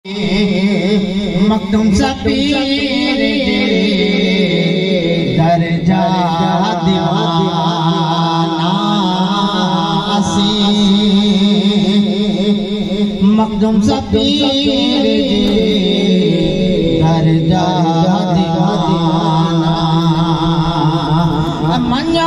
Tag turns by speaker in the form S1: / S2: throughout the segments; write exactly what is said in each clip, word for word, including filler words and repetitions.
S1: Makhdoom Sapir दरजा दीवाना असी मखदूम सपीर दरजा दीवाना मन्या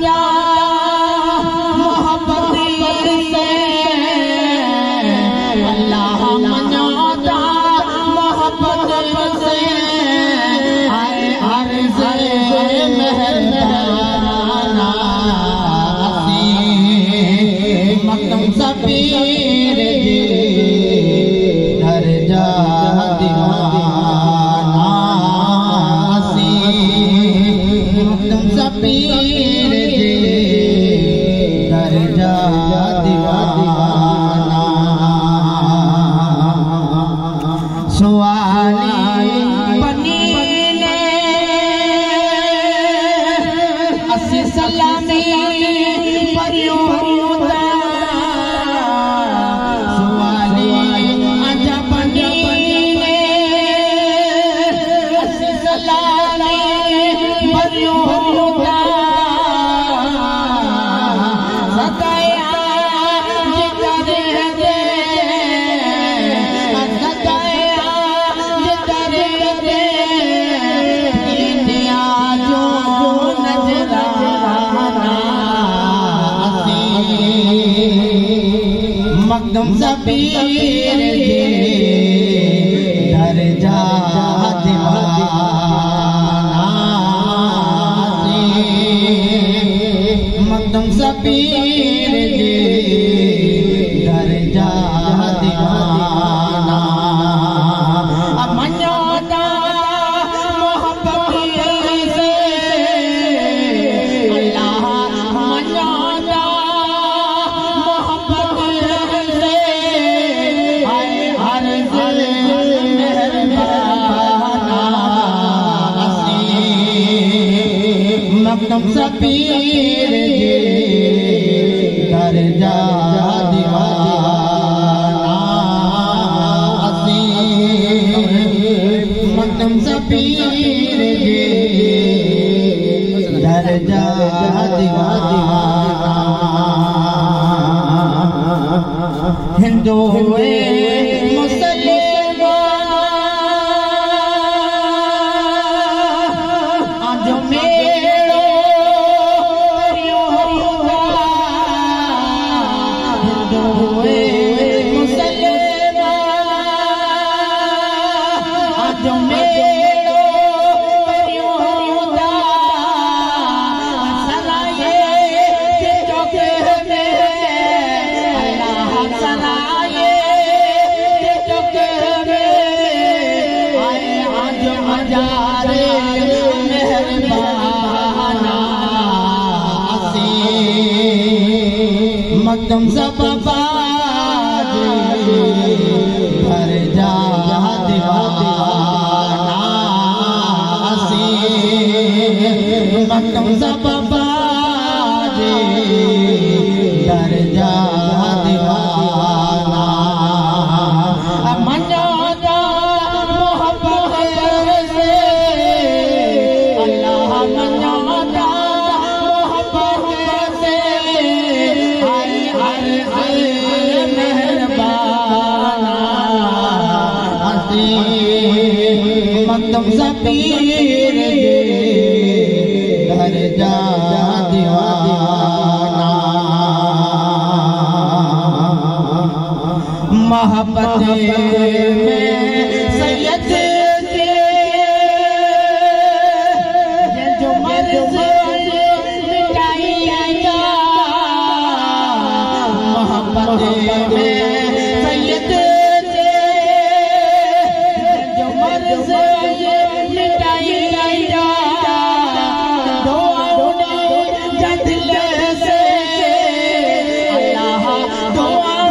S1: मखदूम सपीर दरजा दीवाना असी मखदूम सपीर दरजा दीवाना सुवाली बनी ने असी सलामी परियो मखदूम सपीर दरजा दीवाना मखदूम सपीर दरजा दीवाना मन्योता मोहब्बत से अल्लाह मन्योता मखदूम सपीर दरजा दीवाना असी मखदूम सपीर दरजा दीवाना हिंदू हुए मुसलमान आज मेरो हिंदू हुए मुसलमान आज मेरो सराये चौके में अल्लाह सराये चौके में आए आज हजारे मेहरबाना असी मखदूम सपीर दरजा दीवाना असी मखदूम सपीर दरजा दीवाना मन्योता मोहब्बत से अल्लाह मन्योता मोहब्बत से हर हर हर मेहरबाना असी मखदूम सपीर दरजा दीवाना मोहब्बत में सैयद के जो मर्ज़ मिटाएगा मोहब्बत में सैयद के जो मर्ज़ मिटाएगा दो जदिल से अल्लाह दो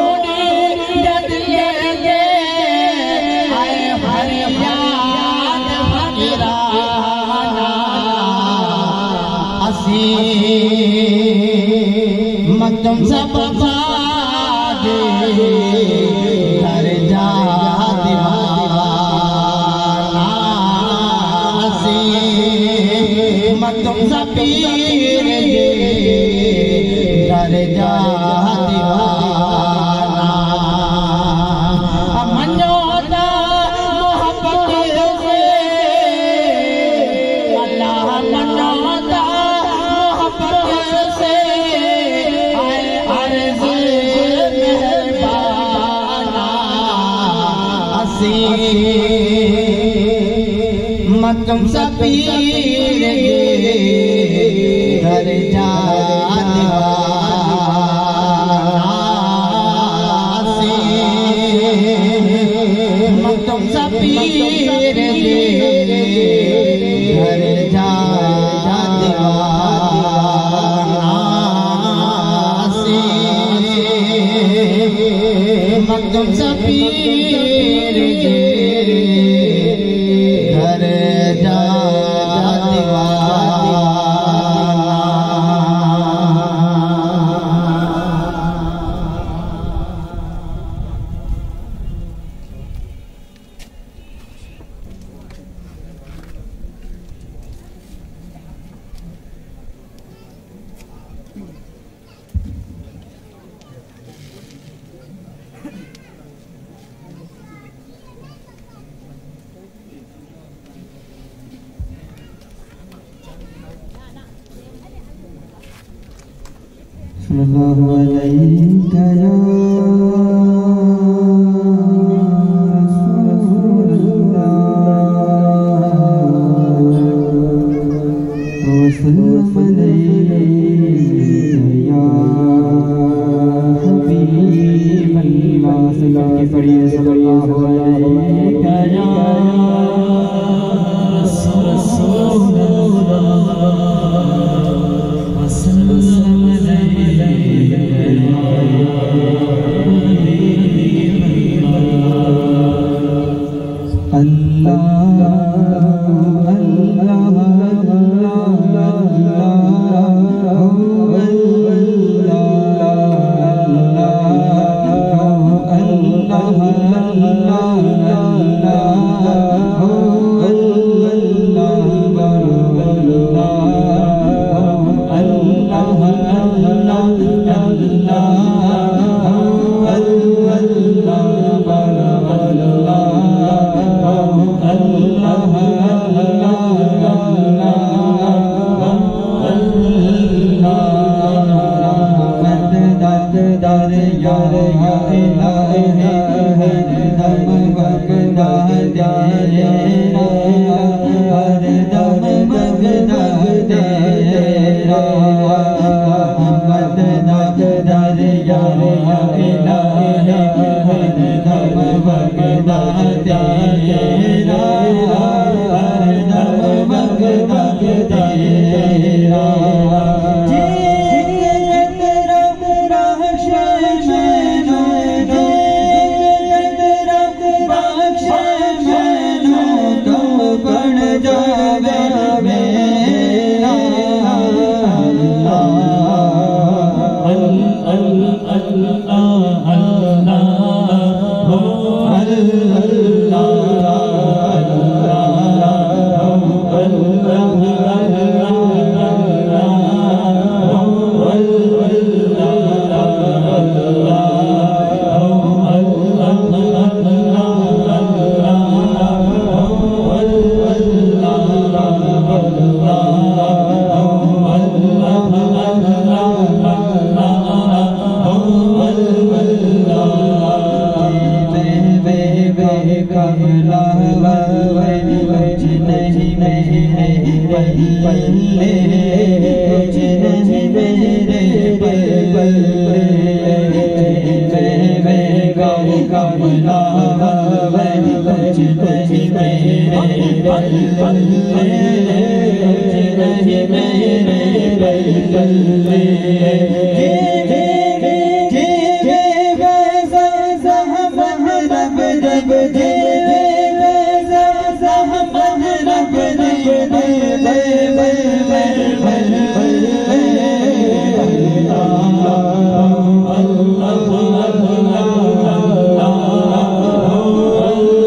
S1: मखदूम सपीर दरजा दीवाना मखदूम सा पीर जे दर जा दीवाना मनो दा मोहब्बत से अल्लाह मनो दा मोहब्बत से आए अर्ज़ मेहरबाना असी मखदूम सा पीर जे दर जा मखदूम सा पीर जे घर जा दीवाना से मखदूम सा पीर जे घर जा
S2: सल्लल्लाहु अलैहि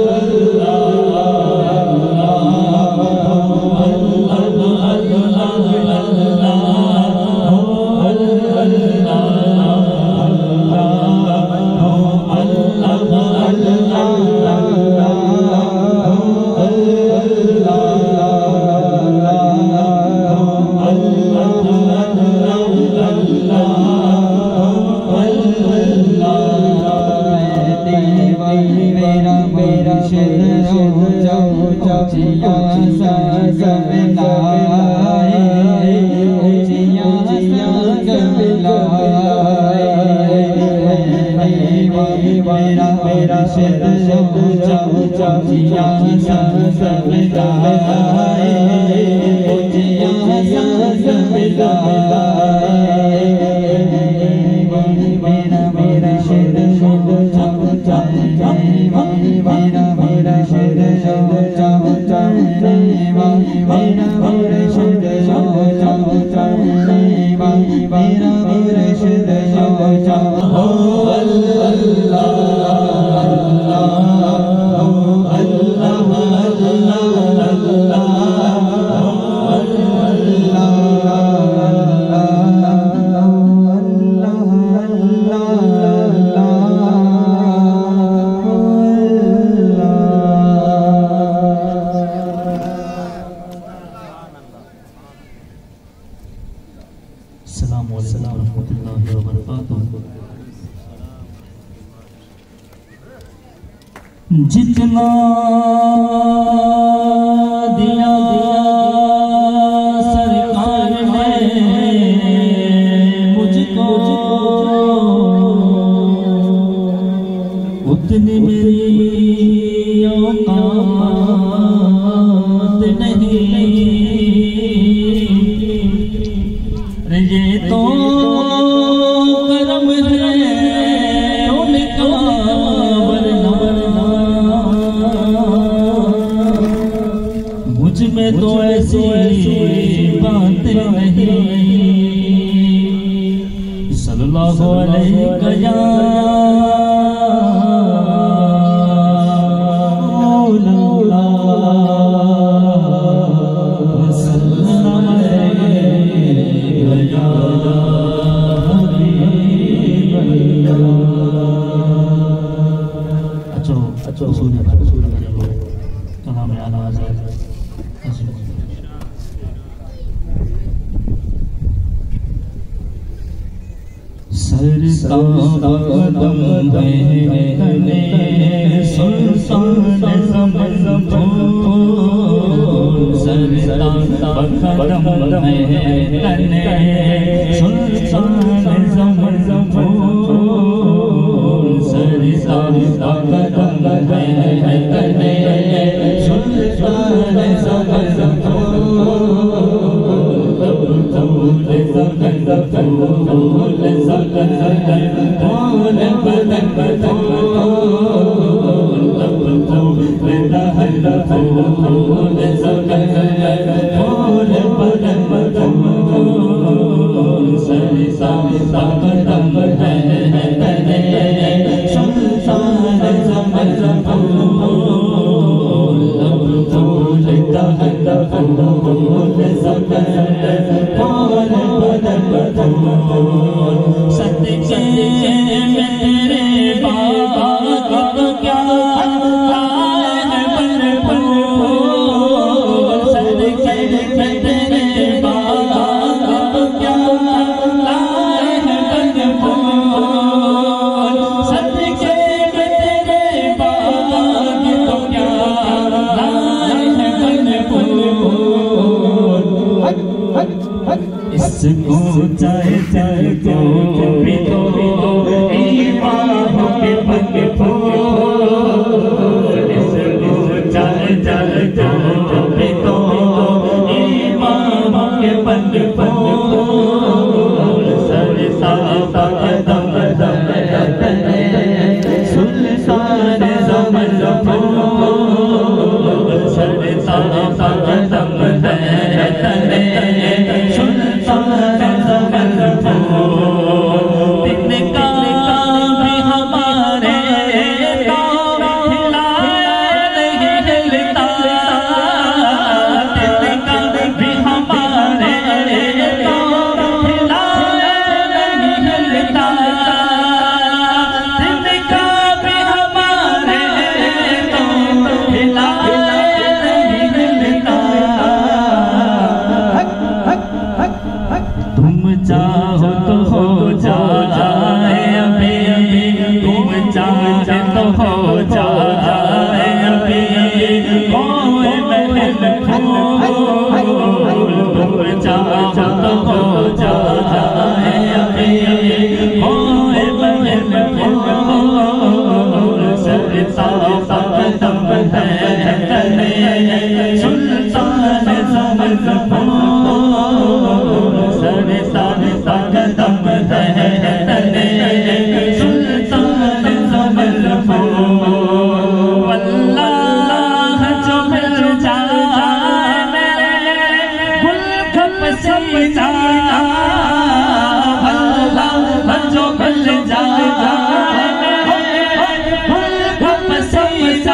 S3: Allah
S2: मुर्शिद हो जाओ जिया संग मिलाए जिया संग मिलाए मेरा मेरा मुर्शिद हो जाओ जिया संग मिलाए जिया संग मिलाए मेरा मेरा मुर्शिद हो जाओ मेरा मेरा मुर्शिद हो जाओ मेरा मुर्शिद हो जाओ मेरा मुर्शिद हो जाओ अल्लाह
S1: जितना दिया सरकार ने मुझको उतनी मेरी औकात नहीं ये तो करम है उनका वरना मुझ में तो ऐसी बात नहीं सल्लल्लाहु अलैहि सरताकदम बहने सुल्तान समझो सरताकदम बहने सुल्तान समझो सरताकदम बहने सुल्तान समझो इसको चाहे चाहे तो भी तो ईमानों के पग फूल इसको चाहे चाहे तो भी तो ईमानों के पग फूल सर साता कदम दम दम सुल्तान समझ फूल सर साता कदम दम
S2: हिलता
S1: सुल्तान ज़मर सरे सारे कदम है तने सुल्तान ज़मर वल्लाह जो मिल जाए मेरे मुल्क पसीना वल्लाह जो मिल जाए मुल्क पसीना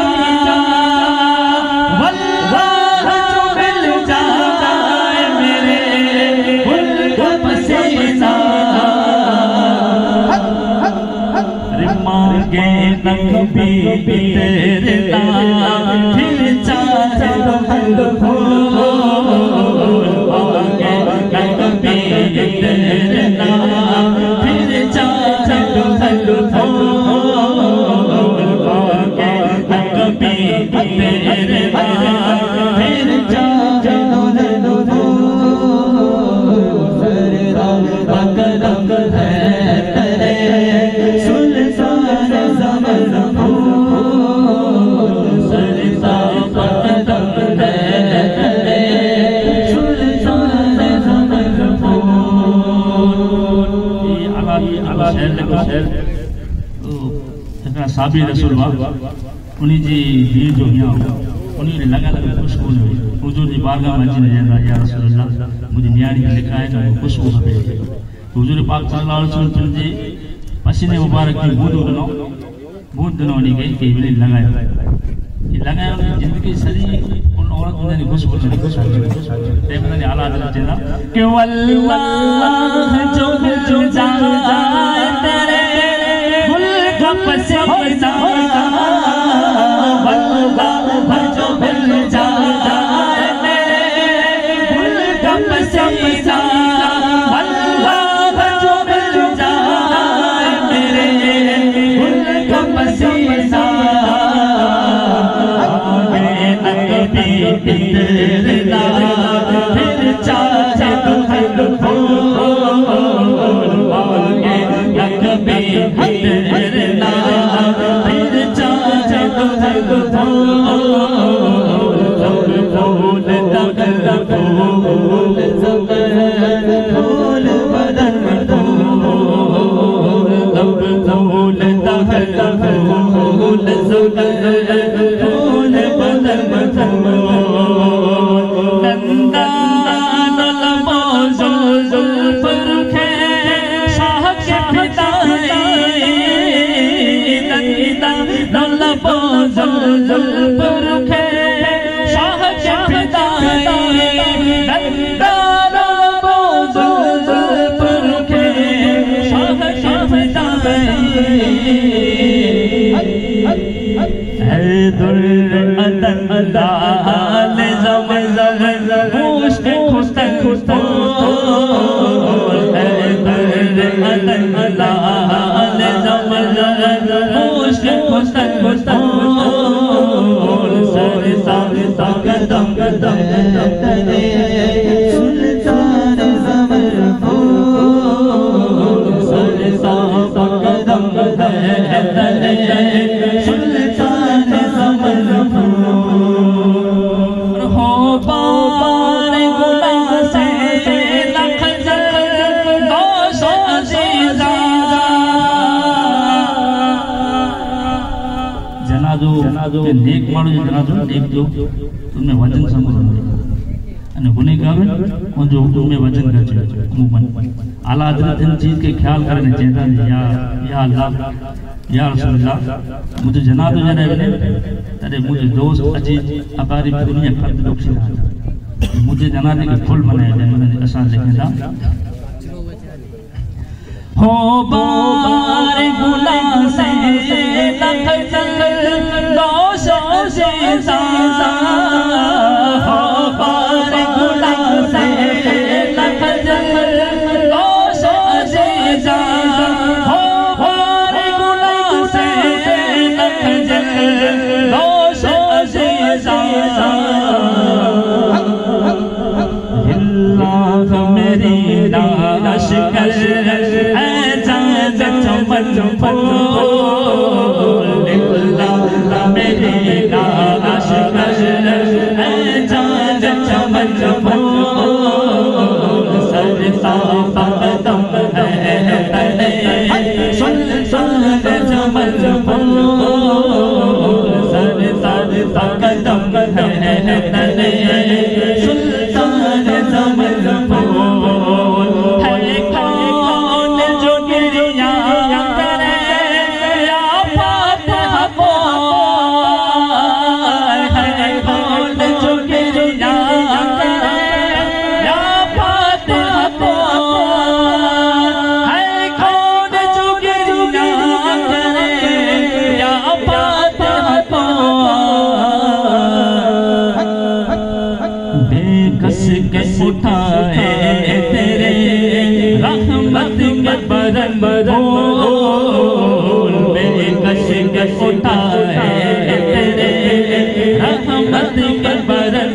S1: वल्लाह जो मिल जाए मेरे मुल्क पसीना मांगे तक भी तेरे नाम फिर चाहे हल फूल मांगे तक भी तेरे नाम फिर चाहे हल फूल मांगे तक भी तेरे नाम फिर चाहे हल फूल सरदार बकरम है साबी रसूल उन्हीं जी भीड़ जो यहाँ उन्हीं ने लगा लगा खुशबू ने हुजूर जी बारगाह में अची वेंदा या रसूलल्लाह मुझे न्याणी ने लिखा है ना खुशबू खपे हुजूर पाक सल्लल्लाहु अलैहि वसल्लम जी पसीने मुबारक की बूंद ॾिनो बूंद ॾिनो उन्हीं खे कि वञी लॻायो ये लगाया जिंदगी सॼी उन औरत ने खुशबू ने खुशबू ते पता नहीं हालात चेंदा कि वल्लाह जो जो जाए तेरे मुल्क पसीना वल्लाह जो मिल जाए मेरे मुल्क पसीना वल्लाह जो मिल जाए मेरे मुल्क पसीना तेरे नाम फिर चाहे तो हल फूल मांगे तक भी तेरे नाम फिर चाहे तो हल फूल फूल तगल फूल ज़बर फूल बदन फूल लब फूल तगल फूल ज़बर फूल बदन फूल सुल्तान ज़मर फूल सरे साफ कदम है सुल्तान ज़मर फूल हो पार गुनाह से लख दोषो जीजा जनाजो जनाजो नेक माण्हू जो जनाजो नेक जो उनमें वजन संभल अने गुनेगार उनजो उनमें वजन घटे अमूमन आला हज़रत इन चीज के ख्याल करने चेता या या अल्लाह या रसूलल्लाह मुझे जनाज़ो जने वने तदे मुझे दोस्त अजीज अकारी दुनिया खत बख्शी मुझे जनाजे के फुल बने जने असा लिखंदा हो बार गुनाह से लख दोषो से सा हो बार गुनाह से लख दोषो से सा हो बार गुनाह से लख दोषो से सा हिल्लाह मेरी लाश कर मेरी लाश कदम है तले सुल्तान ज़मन फूल है कौन जो गिरिया करे या फातिहा बोल है कौन जो गिरिया करे या फातिहा बोल है कौन जो गिरिया करे या फातिहा बोल बेकस के उठाए तेरे रहमत के बरन बोल बेकस के उठाए तेरे रहमत के बरन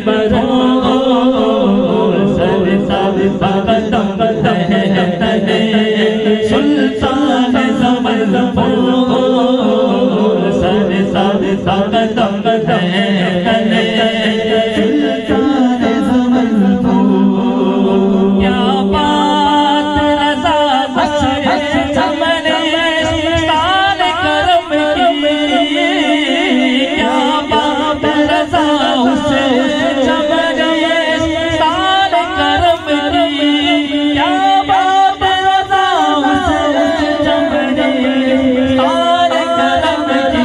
S1: बोल सर सर कदम है तले सुल्तान ज़मन फूल सर सर कदम है तले सुल्तान ज़मन फूल क्या बात रज़ा बख्शे चमने साल करम की क्या बात रज़ा हुसैन चमने साल करम की क्या बात रज़ा हुसैन चमने साल करम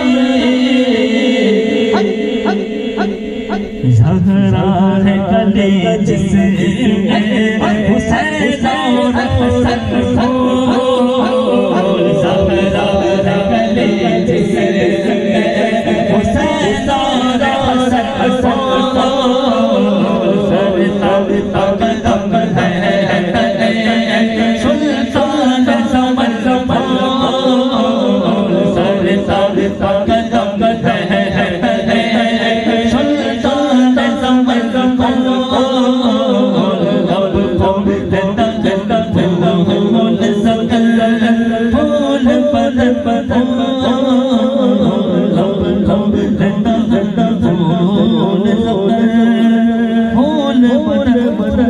S1: की ज़हरा है कली जिसमें हुसैन और हसन फूल ज़हरा है कली जिसमें हुसैन और हसन फूल सर सर कदम है तले सुल्तान ज़मन फूल सर सर कदम है तले सुल्तान ज़मन फूल लब फूल तक फूल सकल फूल बदन बदन लब फूल तक फूल सकल फूल बदन बदन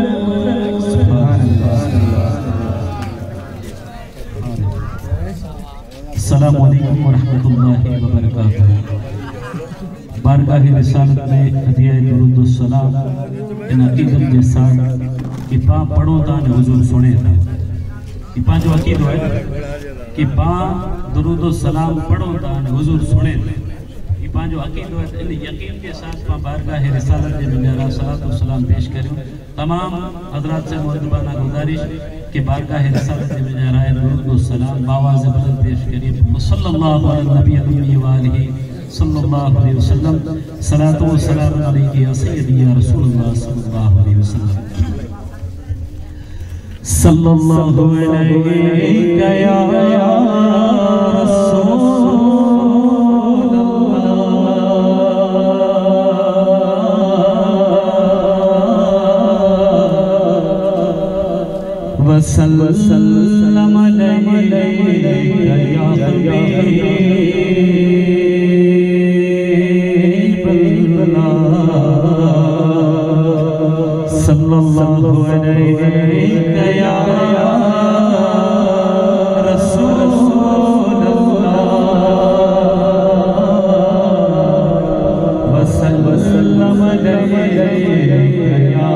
S1: अस्सलामु अलैकुम व रहमतुल्लाहि व बरकातुहू। बारगाह रिसालत में हदिया दुरूद व सलाम इन अकीदत के साथ कि पा पढ़ो था ने हुजूर सुने था कि पा जो अकीदो है कि पा दुरूद व सलाम पढ़ो था ने हुजूर सुने था कि पा जो अकीदो है इन यकीन के साथ पा बारगाह रिसालत में मेरा सलात व सलाम पेश करूं। तमाम हजरात से मुअद्दबाना गुजारिश कि बारगाह रिसालत में मेरा दुरूद व सलाम बावाज़ बुलंद पेश करिए। सल्लल्लाहु अलैहि नबी व आलिहि सल्लल्लाहु अलैहि वसल्लम सलातो व सलाम अलैका या सय्यदी या रसूलुल्लाह सल्लल्लाहु अलैहि वसल्लम सल्लल्लाहु अलैका या रसूलल्लाह व सल्लम अलैका या सल्लल्लाहु अलैका या रसूलल्लाह व सल्लम अलैका या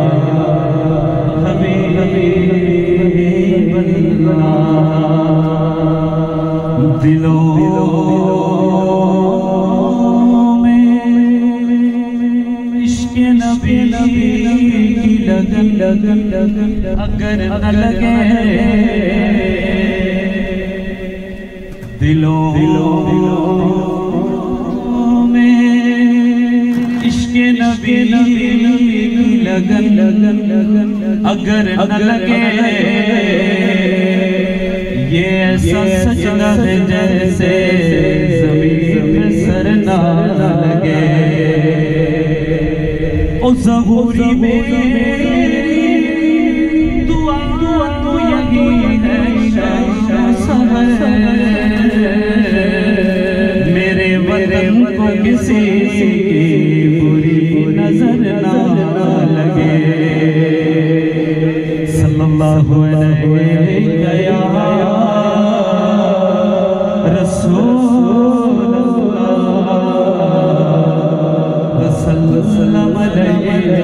S1: हबीबल्लाह। दिलों में इश्क़ नबी की लगन लगन लगन अगर न लगे दिलों में इश्क़ नबी की लगन लगन लगन अगर न लगे ये ऐसा सजना है जैसे ज़मीन पे सर ना लगे। ओ ज़हूरी मेरी दुआ तो यही है मेरे वतन को किसी की बुरी नजर ना लगे। सल्लल्लाहु अलैहि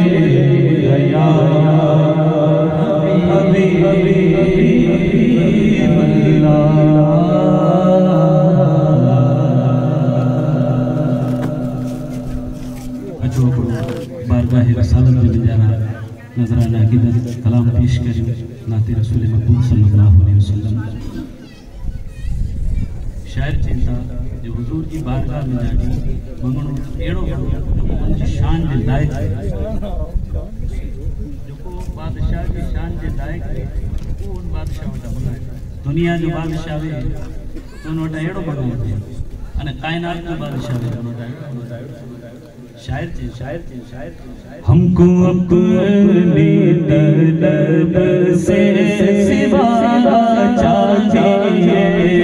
S2: या हबीब अल्लाह। बारगाह रसालत में ले जाना नजराना अकीदत कलाम पेश करें नाते रसूल मकबूल सल्लल्लाहु अलैहि वसल्लम। शायर चेता जो हुजूर की बारगाह में जानी मंगणो एड़ो उनकी शान के लायक है, जो को बादशाह की शान के लायक है वो उन बादशाह वटा मंगाए। दुनिया जो बादशाह है तो उन वटा एड़ो मंगाए अने कायनात जो बादशाह है उन वटा शायर थे शायर थे शायर
S3: हमको अपनी तलब से सिवा चाहिए,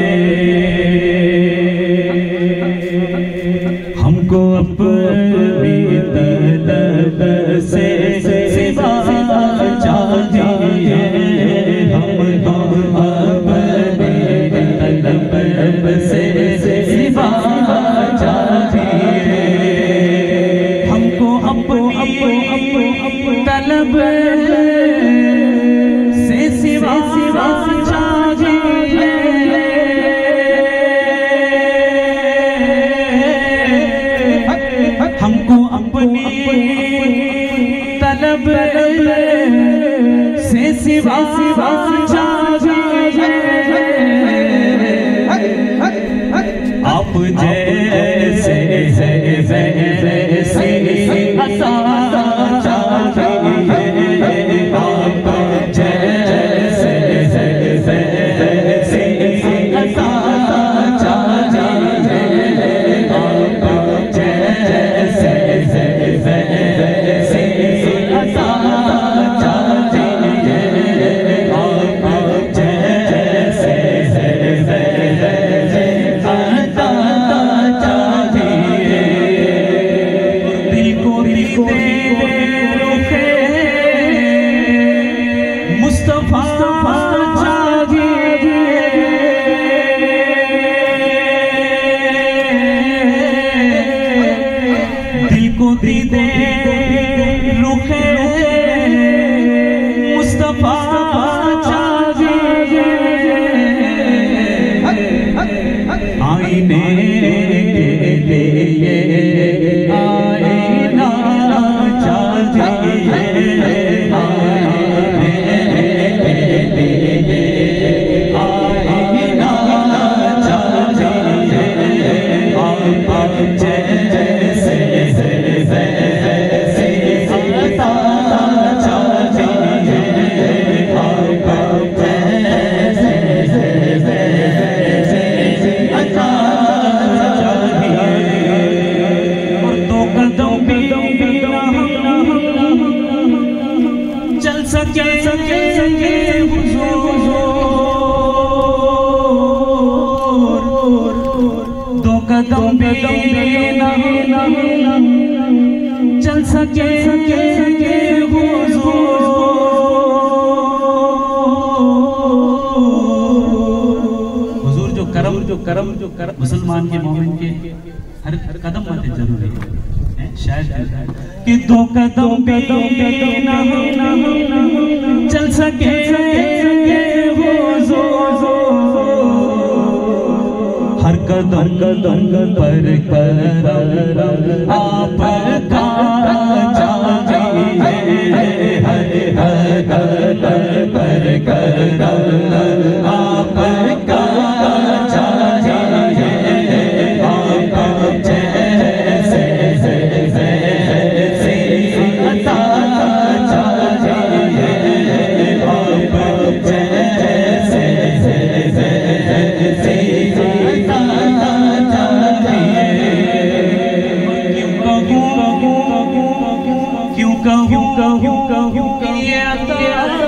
S3: हमको अपनी तलब से सिवा चाहिए, हमको अपनी तलब से सिवा चाहिए, तलब से सिवा सिवा चाहिए, हमको अपनी तलब से सिवा सिवा चाहिए, आप जैसे जैसे जैसे असा चल सके हुजूर जो करम जो करम जो करम मुसलमान के मोमिन के हर हर कदम में जरूरी है। शायद कि दो कदम पे चल सके हर कदम कदम पर करम आपका चाहिए, हर कदम पर करम आपका चाहिए, आप जैसे जैसे अता चाहिए, आप जैसे जैसे ये अता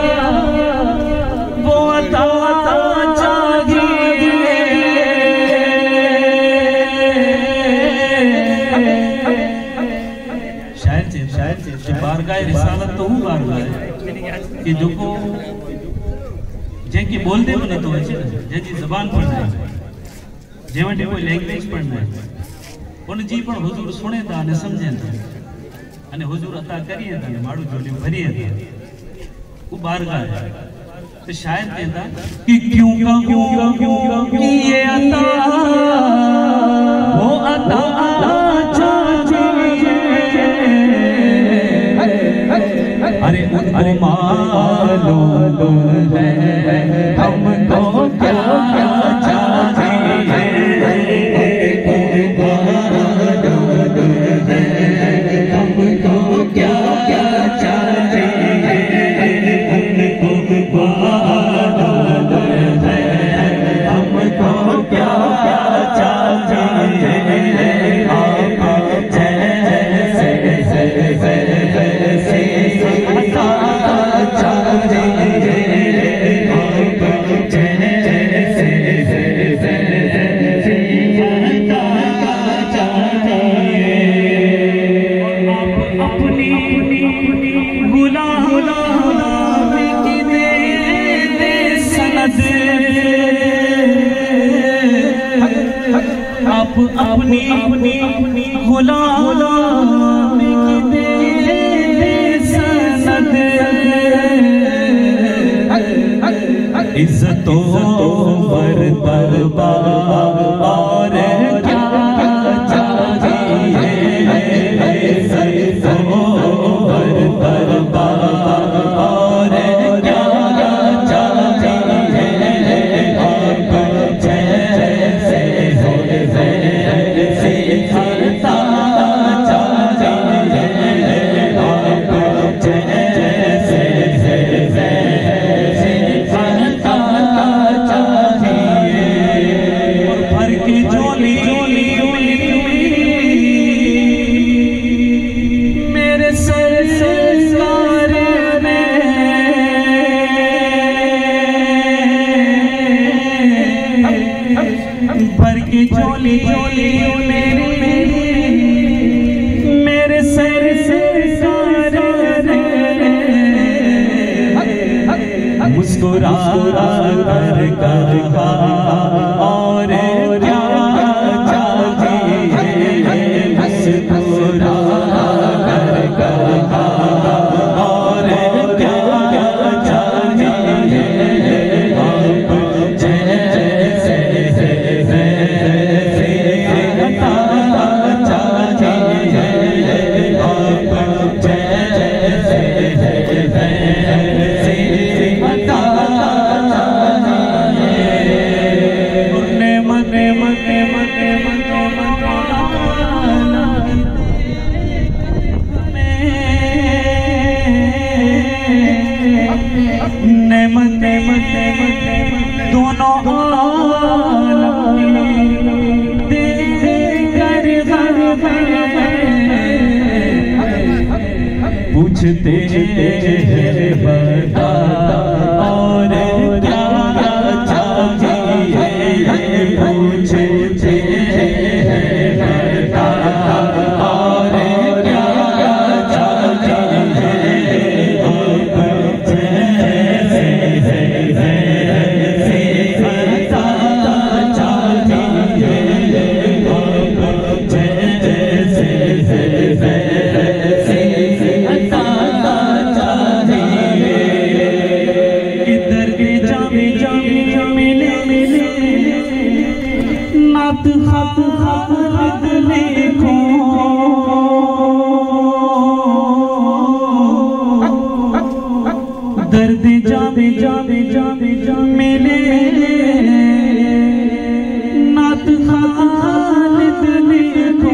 S3: वो अता चाहिए, शायद से शायद से बारगाह रिसालत तो हूँ बारगाह कि जो को जैसे बोलते बने तो अच्छे जैसी जबान पढ़ना है जे वटे कोई लैंग्वेज पढ़ना है उन जी पण हुजूर सुने था ने समझे था
S2: અને હુજુર અતા કરીએ હતા ને માડું જોલી ભરીએ હતા वो बारगाह है तो शायद कहता कि क्यों कहूं कि ये अता वो अता चाहिए अरे अरे मालूम है हमको क्या चाहिए हमको क्या क्या चाहिए अपनी अपनी गुलाम की दे सनद इज्जतों पर तलबा और क्या चाहिए इज्जतों पर तलबा और क्या चोली चोली मेरी मेरे सर से मुस्कुरा कर कर और क्या चाहिए मुस्कुरा कर कर और क्या चाहिए दोनों पूछते हैं बता और क्या चाहिए पूछते हैं बता और क्या दर्द जावे जावे जावे जावे मिले नात खालिद लिखो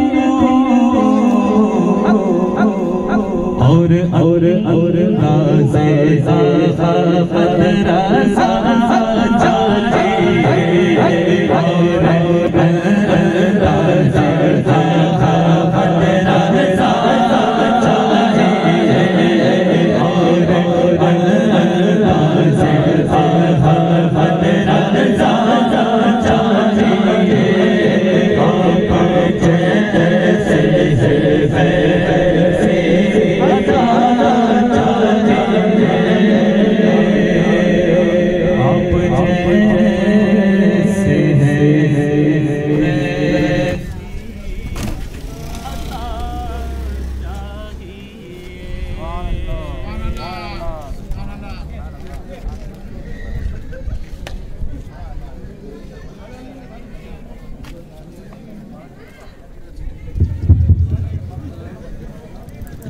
S2: और और और राज़े ज़ाफ़त रज़ा चाहिए और राज़े ज़ाफ़त रज़ा आप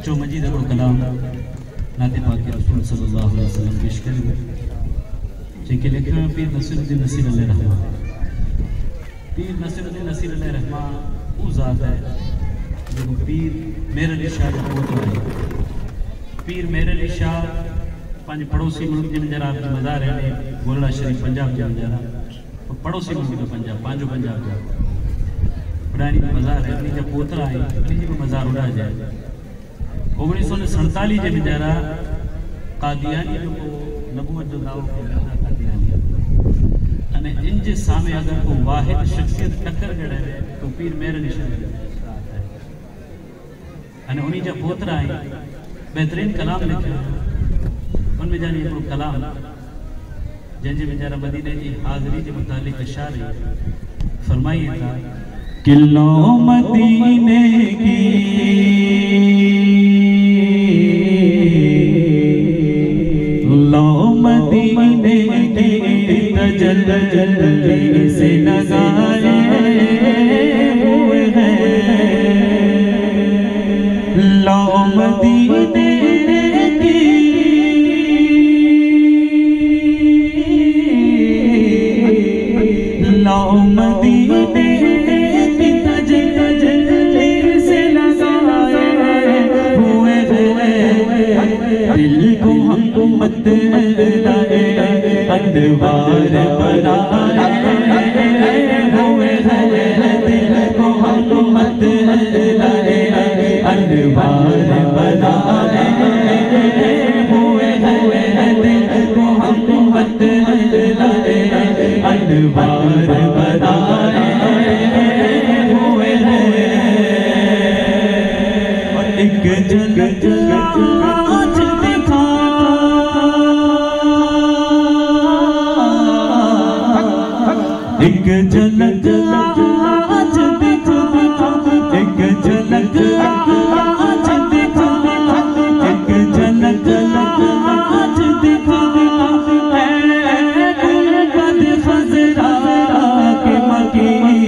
S2: सच्चो मजीद को कलाम नाते पाक रसूल सल्लल्लाहु अलैहि वसल्लम पेश करें जेके लिखे हैं पीर नसीरुद्दीन नसीर अलैहि रहमान। पीर नसीरुद्दीन नसीर अलैहि रहमान वो ज़ात है जो पीर मेरे अली शाह जो पोतो है। पीर मेरे अली शाह पांच पड़ोसी मुल्क जे नजर आपकी मज़ार है गोलड़ा शरीफ पंजाब जे नजर पड़ोसी मुल्क का पंजाब पांचो पंजाब का पुरानी मज़ार है इन्हीं पोतरा है इन्हीं को मज़ार उड़ा जाए उन्नीस सौ सड़तालीस जे नजारा कादियानी जो नबूवत जो दावो कादियानी अने इन जे सामे अगर को वाहिद शख्सियत टक्कर जड़े तो पीर मेरे अली शाह है अने उन्हीं जा पोतरा है बेहतरीन कलाम लिखे उनमें जानी एक कलाम जंहिंजे बेचारा मदीने जी हाज़िरी जे मुतालिक इशारे फरमाइए था कि लो मदीने की लो मदीने की तजल्ली से लगाए हुए हैं लो मदीने अनवार बनाए हुए हैं दिल को हम मत लाए अनवार बनाए हुए हैं दिल को हम मत लाए अनवार बनाए हुए हैं और एक झलक आज दिखा एक झलक आज दिखा एक झलक आज दिखा एक झलक आज दिखा है गुंबद खज़रा के मकी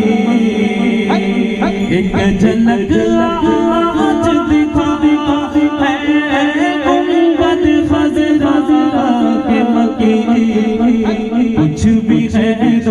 S2: एक झलक आज दिखा है गुंबद खज़रा के मकी कुछ भी है तो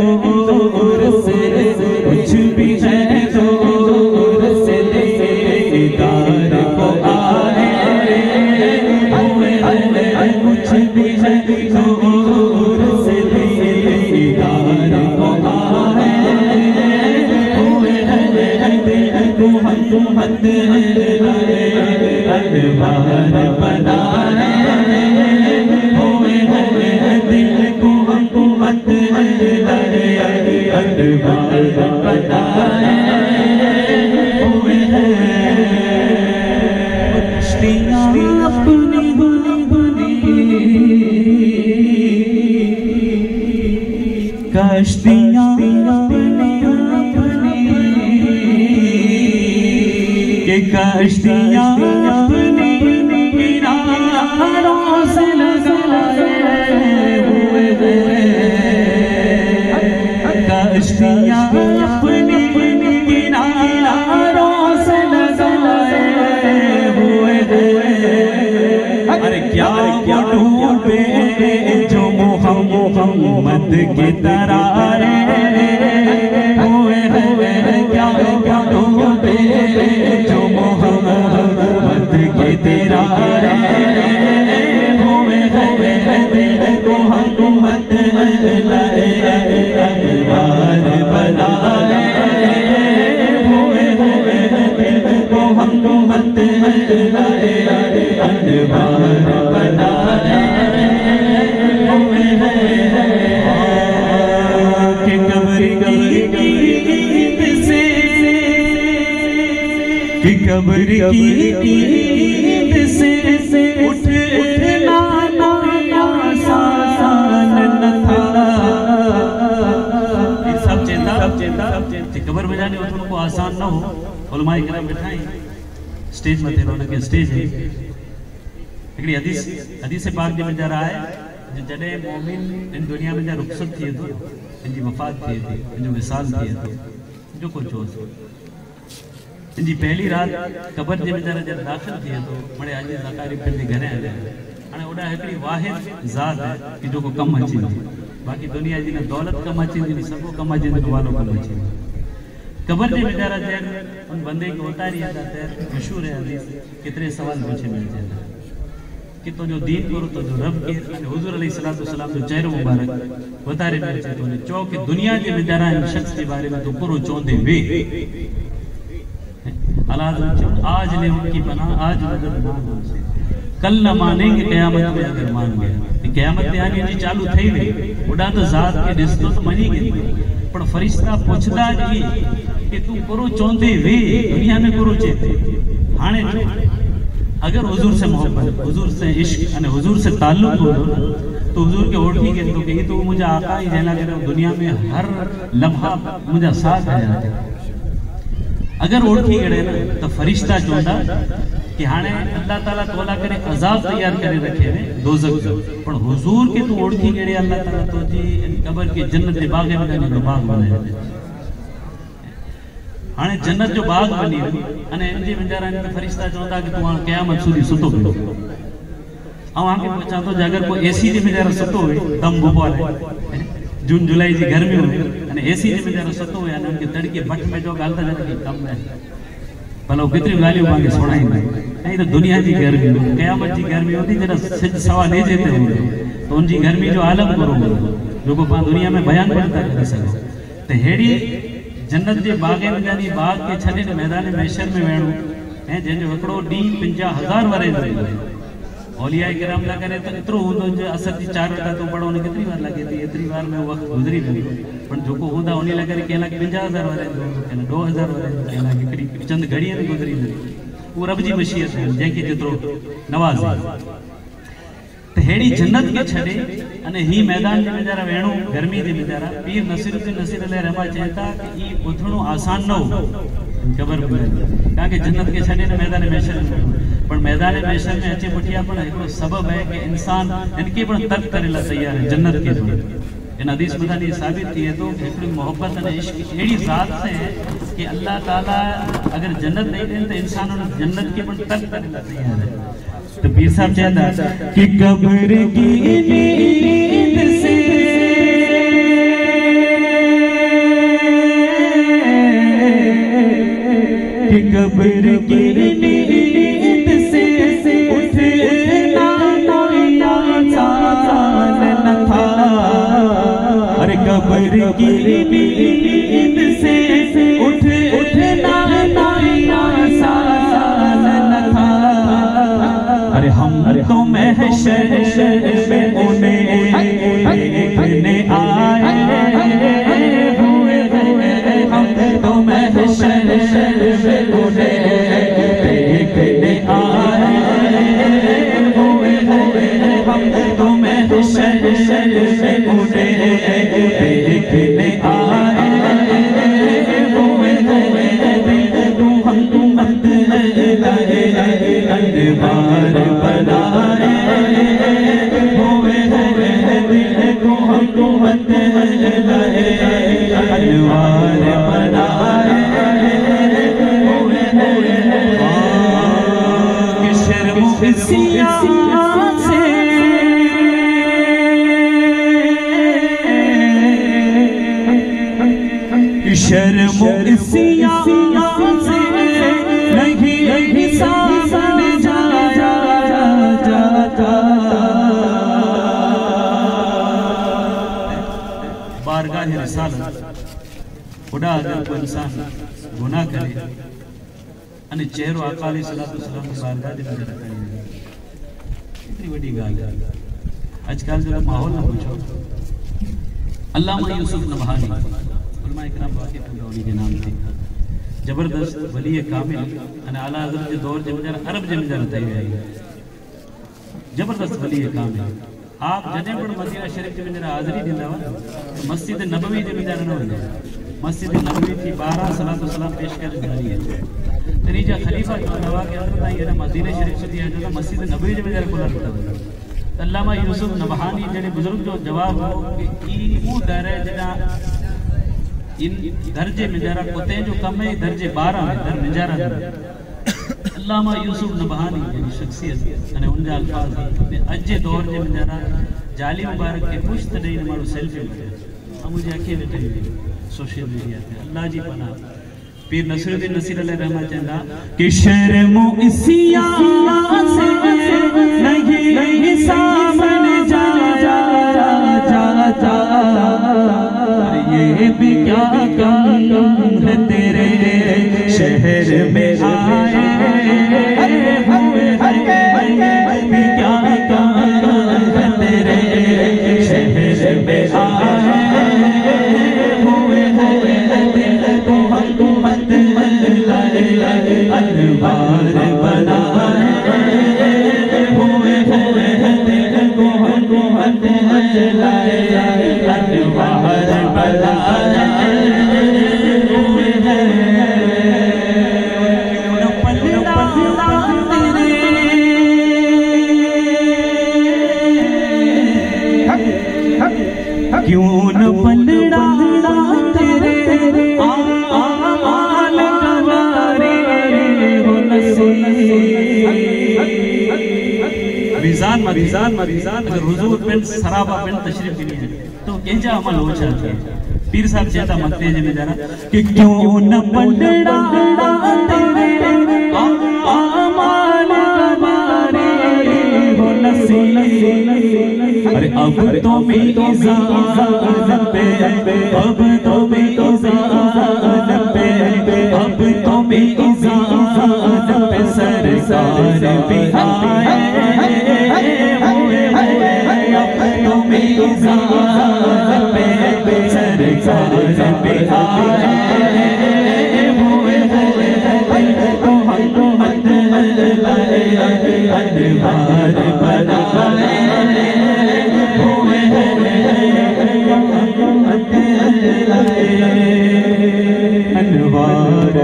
S2: कुछ भी है तो से दीदार को आए हुए हैं कुछ भी है तो से दीदार को आए हुए हैं दिल को हम मत लाए अनवार बनाए हुए हैं दिल को हम मत लाए अनवार बनाए हुए हैं कश्तियाँ अपनी बुनी बुनी कश्तियाँ अपनी अपनी के कश्तियाँ अपनी किनारों से लगाए हुए हैं कश्तियाँ अपनी किनारों से लगाए हुए हैं अरे क्या क्या डूबे जो मोहम्मद की तरह हुए हैं क्या क्या डूबे जो मोहम्मद की तरह हुए हैं दिल को हम मत लाए अनवार बनाए हुए हैं दिल को हम मत लाए अनवार बनाए हुए हैं कि कब्र की ईद से कि कब्र की ईद से उठना आसान न था सब चेता सब चेता सब चेता कब्र में जाने उनको आसान ना हो उलमाए किराम बैठाई स्टेज में थे उनके स्टेज है हिकिड़ी हदीस हदीस पाक में जा रहा है जॾहिं मोमिन इन दुनिया में जा रुख़सत थिए थो इन जी वफ़ात थिए थी इन जो विसाल थिए थो जो कुझु हो जी पहली रात कबर जे वीचारा जब दाखिल थिए तो मणे अज ज़कारी पंहिंजे घरे आया हाणे ओॾा हिकिड़ी वाहिद ज़ात है कि जो को कम अची बाकी दुनिया जी न दौलत कम अची न सभु कम अची न वालो कम अची कबर जे वीचारा जैन उन बंदे को उतारी था त मशहूर है हदीस कितने सवाल पूछे मिल जाए कि तो जो दीन करो तो जो रब के हुजूर अलैहिस्सलातु वस्सलाम जो चेहरो मुबारक उतारे में अचे तो चो कि दुनिया के वीचारा शख्स के बारे में तो पूरो चोंदे वे आज ले उनकी पनाह आज मदद मांग कल न मानेंगे क़यामत में अगर मान गया क़यामत यानी जी चालू थई वे उडा तो जात के दिसतो तो मनी गई पर फरिश्ता पूछदा जी कि तू पूरो चोंदे वे दुनिया में पूरो चेते हाने अगर हुजूर से मोहब्बत हुजूर से इश्क अने हुजूर से ताल्लुक हो तो हुजूर के ओढ़ी के तो कही तो मुझे आका ही रहना करे दुनिया में हर लम्हा मुझे साथ है अगर ओढ़ी गड़े ना तो फरिश्ता चोंदा कि हाने अल्लाह ताला तोला करे अजाब तैयार करे रखे ने दोज़ख पर हुजूर के तू ओढ़ी गड़े अल्लाह ताला तो जी कब्र के जन्नत के बाग में जाने बाग बनाए हाने जन्नत जो बाग बनी अने इन जे वीचारा ने फरिश्ता चोंदा कि तू हां क़यामत सुधी सुतो पियो आ आके पूछा तो अगर कोई एसी जे वीचारा सुतो होए दम बोले जून जुलाई जी गर्मी हो अने एसी जे वीचारा सुतो होए अने उनके तड़के भट में जो गालता जाने कम है भलो केतरी गालियों मांगे सुनाई नहीं तो दुनिया की गर्मी क़यामत की गर्मी होती जरा सिज सवा ले जेते हो तो उनकी गर्मी जो आलम करो जो को दुनिया में बयान करता कर सको तो हेड़ी जन्नत के बागे में जानी बाग के छने ने मैदान महशर में वेणो है जंहिंजो हिकिड़ो ॾींहुं पंजाह हज़ार वरे औलिया किराम ला करे तो एतिरो हूंदो जो असर जी चार वटा तो पढ़ो केतिरी बार लगे थी एतिरी बार में वक्त गुज़री वेंदो पर जेको हूंदा उन लाइ करे कंहिं लाइ पंजाह हज़ार वरे कंहिं ॾह हज़ार वरे कंहिं लाइ हिकिड़ी चंद घड़ीअ में गुज़री वेंदी उहो रब जी मशीयत है जंहिंखे जेतिरो नवाज़े तो हेड़ी जन्नत के छड़े अने ही मैदान में वीचारा वेणो गर्मी जे वीचारा पीर नसीरुद्दीन नसीर अलैहि रहमा चेता कि ई ॿुधणो आसान न हो कबर में ताकि जन्नत के छड़े ने मैदान महशर में पर मैदान महशर में अचे पुठिया पण हिकिड़ो सबब है कि इंसान इनके पण तर्क करे ला तैयार है जन्नत के इन हदीस में ये साबित थी है तो हिकिड़ी मोहब्बत अने इश्क अहिड़ी ज़ात से है कि अल्लाह ताला अगर जन्नत नहीं दे तो इंसान उन जन्नत के पण तर्क करे ला तैयार है तो पीर साहब कहता कि कब्र की नींद से कि कब्र की नींद से उठना कोई आसान न था अरे कब्र की नींद से उठ उठना कोई आसान न था अरे हम तो महशर में उन्हें देखने आए हुए हम तो महशर में उन्हें देखने आए हुए हम तो महशर में उन्हें देखने आए हुए तू हम तुम बार बनाए हुए हुए को हमको मत लाए अनवार बनाए हुए हुए कि शर्म सिया से शर्म सिया से नहीं हिसाब जाया जाता बारगाह रिसालत उड़ा अगर कोई इंसान गुनाह करे अने चेहरो आका अलैहिस्सलातु वस्सलाम की बारगाह जे अंदर रखणी इतनी बड़ी गाल है आजकल जो माहौल न पूछो अल्लामा यूसुफ नबहानी उलमा इकराम वाक़िफ़ हैं उन्हीं के नाम थे जबरदस्त वली कामिल अने आला हज़रत के दौर जे वीचारा अरब जे वीचारा थई विया जबरदस्त वली कामिल आप जॾहिं पण मदीना शरीफ जे वीचारा हाज़िरी ॾींदा हुआ तो मस्जिद नबवी जे वीचारा न वञे मस्जिद नबवी थी बारह सलातो सलाम पेश करे जारी है तनी जा खलीफा चवंदा हुआ कि अॼु ताईं हेॾा मदीना शरीफ सुधी अचो त मस्जिद नबवी जे वीचारा खुला नथा वञनि अल्लामा यूसुफ नबहानी जहिड़े बुज़ुर्ग जो जवाब हो कि ई उहो दर है जॾहिं इन दर्जे में जरा कोते जो कम है दर्जे बारह में दर नजारा अल्लामा यूसुफ नबहानी जी शख्सियत अने उनजा अल्फाज ने अजे दौर जे में जरा जाली मुबारक के पुश्त दई मारो सेल्फी ले हम मुझे आंखें बैठे सोशल मीडिया पे अल्लाह जी पनाह पीर नसीरुद्दीन नसीर अलैहि रहमत चंदा कि शर्मो इसिया से नहीं सामने जा जा जा जा ये भी क्या कम है तेरे शहर में आए हुए भी क्या कम है तेरे शहर में आए हुए को हुकूमत अनवार बनाए हुए को हुकूमत अनवार बनाए क्यों न पलड़ा तेरे आमाल गवारे हो नसीब मिजान मरीजान मरीजान अगर हुजूर पेन सराबा पेन तशरीफ के लिए तो केजा अमल हो जाता है पीर साहब जेता मकते जे में जरा कि क्यों न पलड़ा तेरे आमाल गवारे हो नसीब अरे अब तो मेरी इजाज़त पे अब तो मेरी इजाज़त पे अब तो मेरी इजाज़त पे सरकार भी आए अब तो मेरी इजाज़त पे सरकार भी आए हुए तो हुकूमत अनवार बनाए अनवार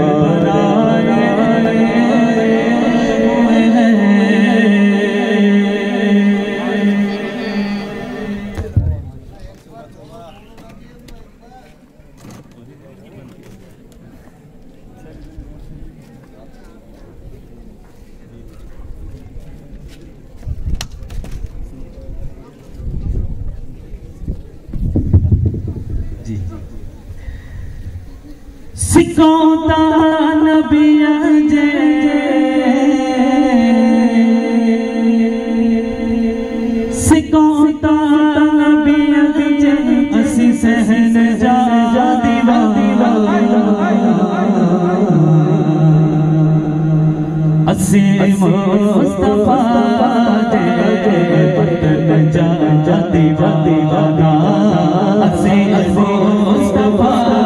S2: सिकोता नबिया जे सिकोता नबिया जे असी सहन जा दीवाना असी मुस्तफा जे पतन जा दीवाना असी मुस्तफा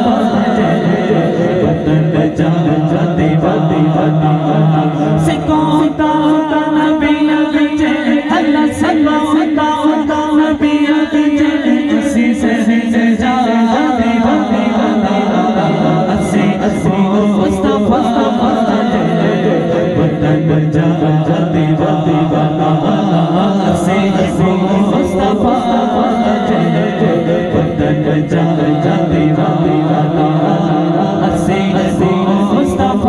S2: जा जा दीवा दीवाना सिकोता नबिया जे अल्लाह सिकोता नबिया जे असी सहन जा दीवा दीवाना असी असी मुस्तफा वतन जा जा दीवा दीवाना असी असी मुस्तफा वतन जा जा दीवा दीवाना असी असी मुस्तफा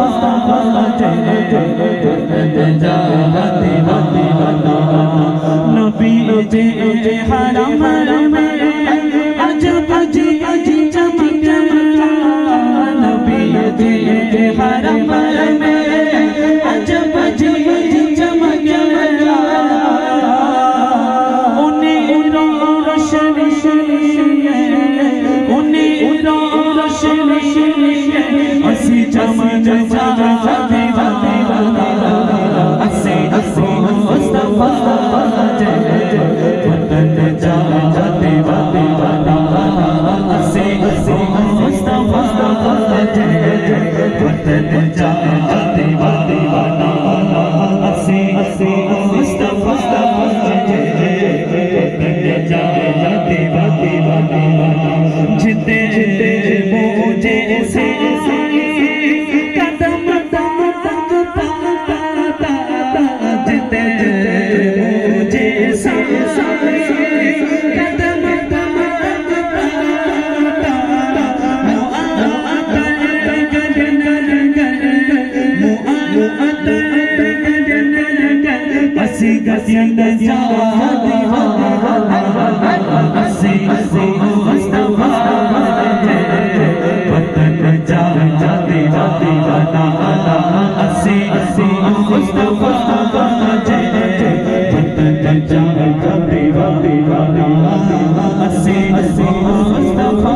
S2: नबी जे हरम में अजब अजीब चमक नबी जे हरम में अजब अजीब चमक उन्हें रोशनी उन्हें रोशनी असी चमन जा दीवा दीवाना असी असी मुस्तफा वतन जा दीवा दीवाना असी असी मुस्तफा वतन जा दीवा दीवाना असी असी मुस्तफा वतन जा दीवा दीवाना जिते जिते मुझे से कदम तक पाता जिते मुझे से कदम तक पाता
S3: कसियन जाती हसी मुस्तफा वतन जा जाती जाती गाना हसी मुस्तफा वतन जा जाती जाती गाना हसी मुस्तफा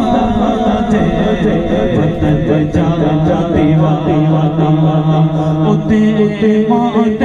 S3: वतन जा जाती जाती गाना उते मौत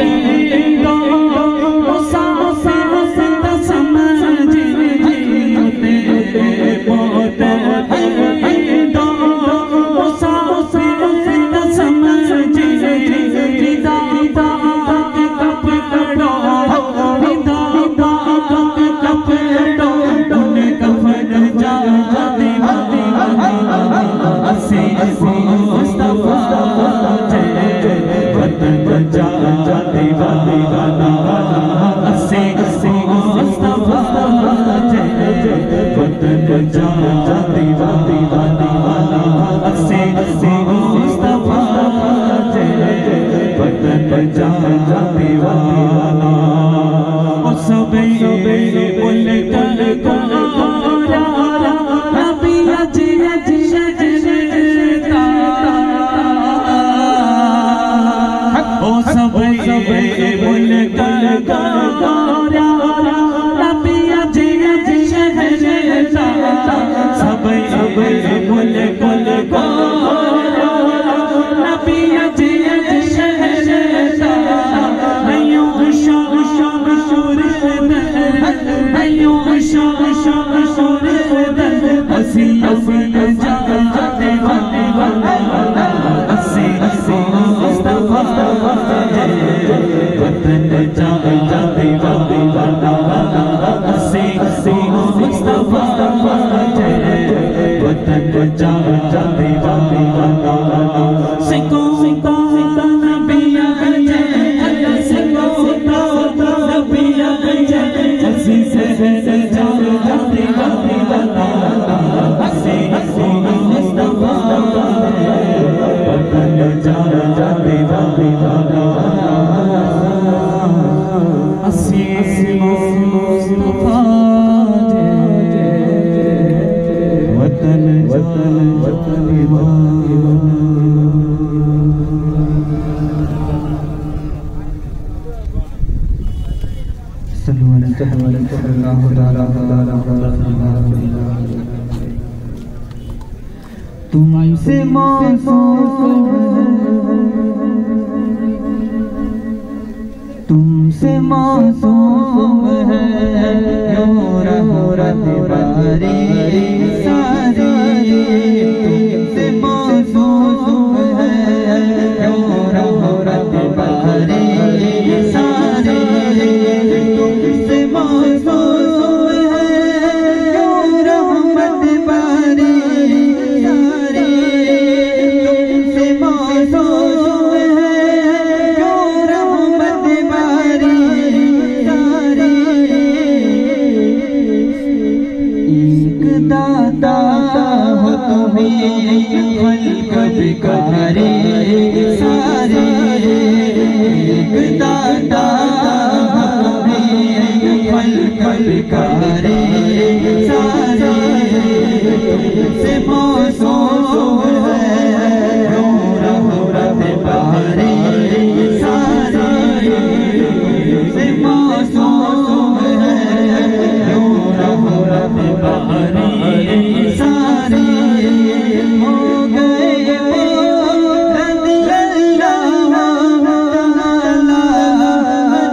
S3: तुमसे तुमसे मासूम है योरा होरा दीवारी सारी तुमसे मासूम है योरा होरा दीवारी सारी तुमसे मासूम है योरा होरा दीवारी सारी तुमसे मासूम है योरा होरा दीवारी सारी एक दाता हो तुम्हें खल्क बिकारी सारे एक दाता हो तुम्हें खल्क बिकारी सारे तुमसे मौसूम है योरा होरा दीवारी सारे तुमसे मौसूम है योरा होरा दीवारी सारे हो गए वो रज़ी अल्लाह ताला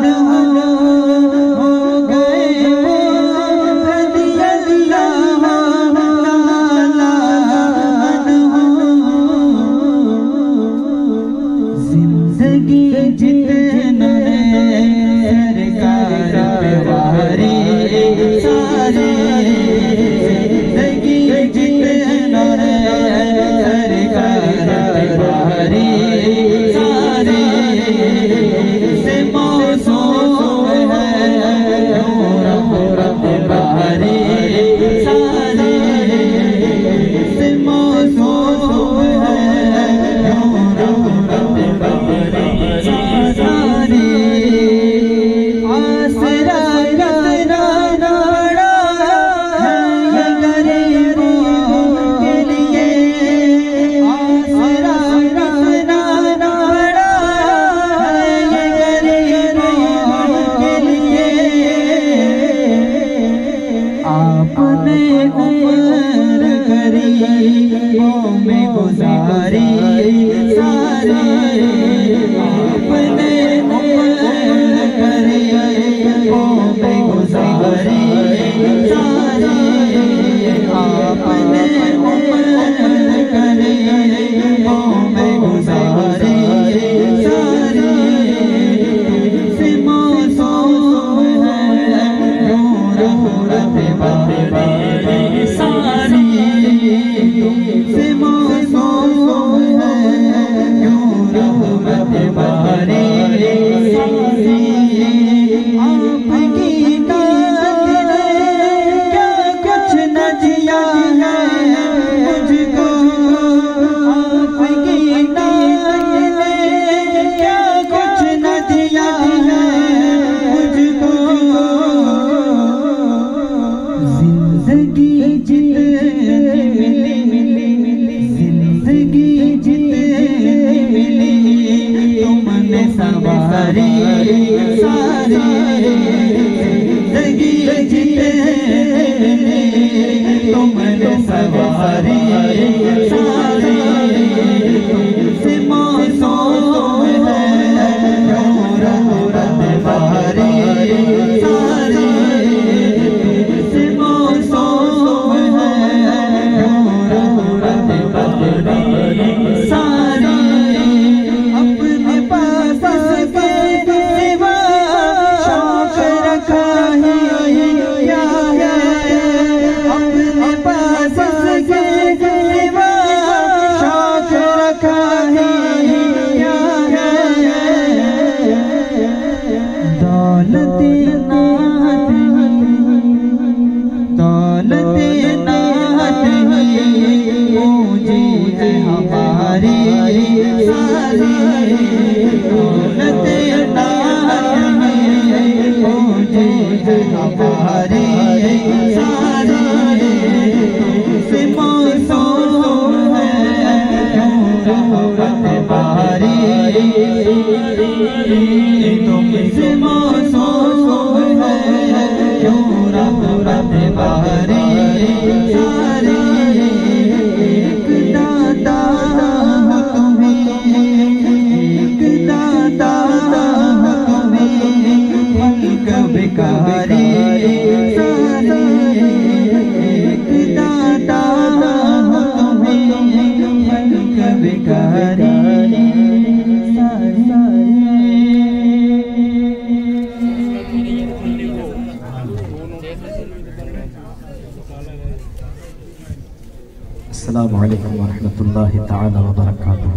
S4: अस्सलामु अलैकुम व रहमतुल्लाहि तआला व बरकातुहू।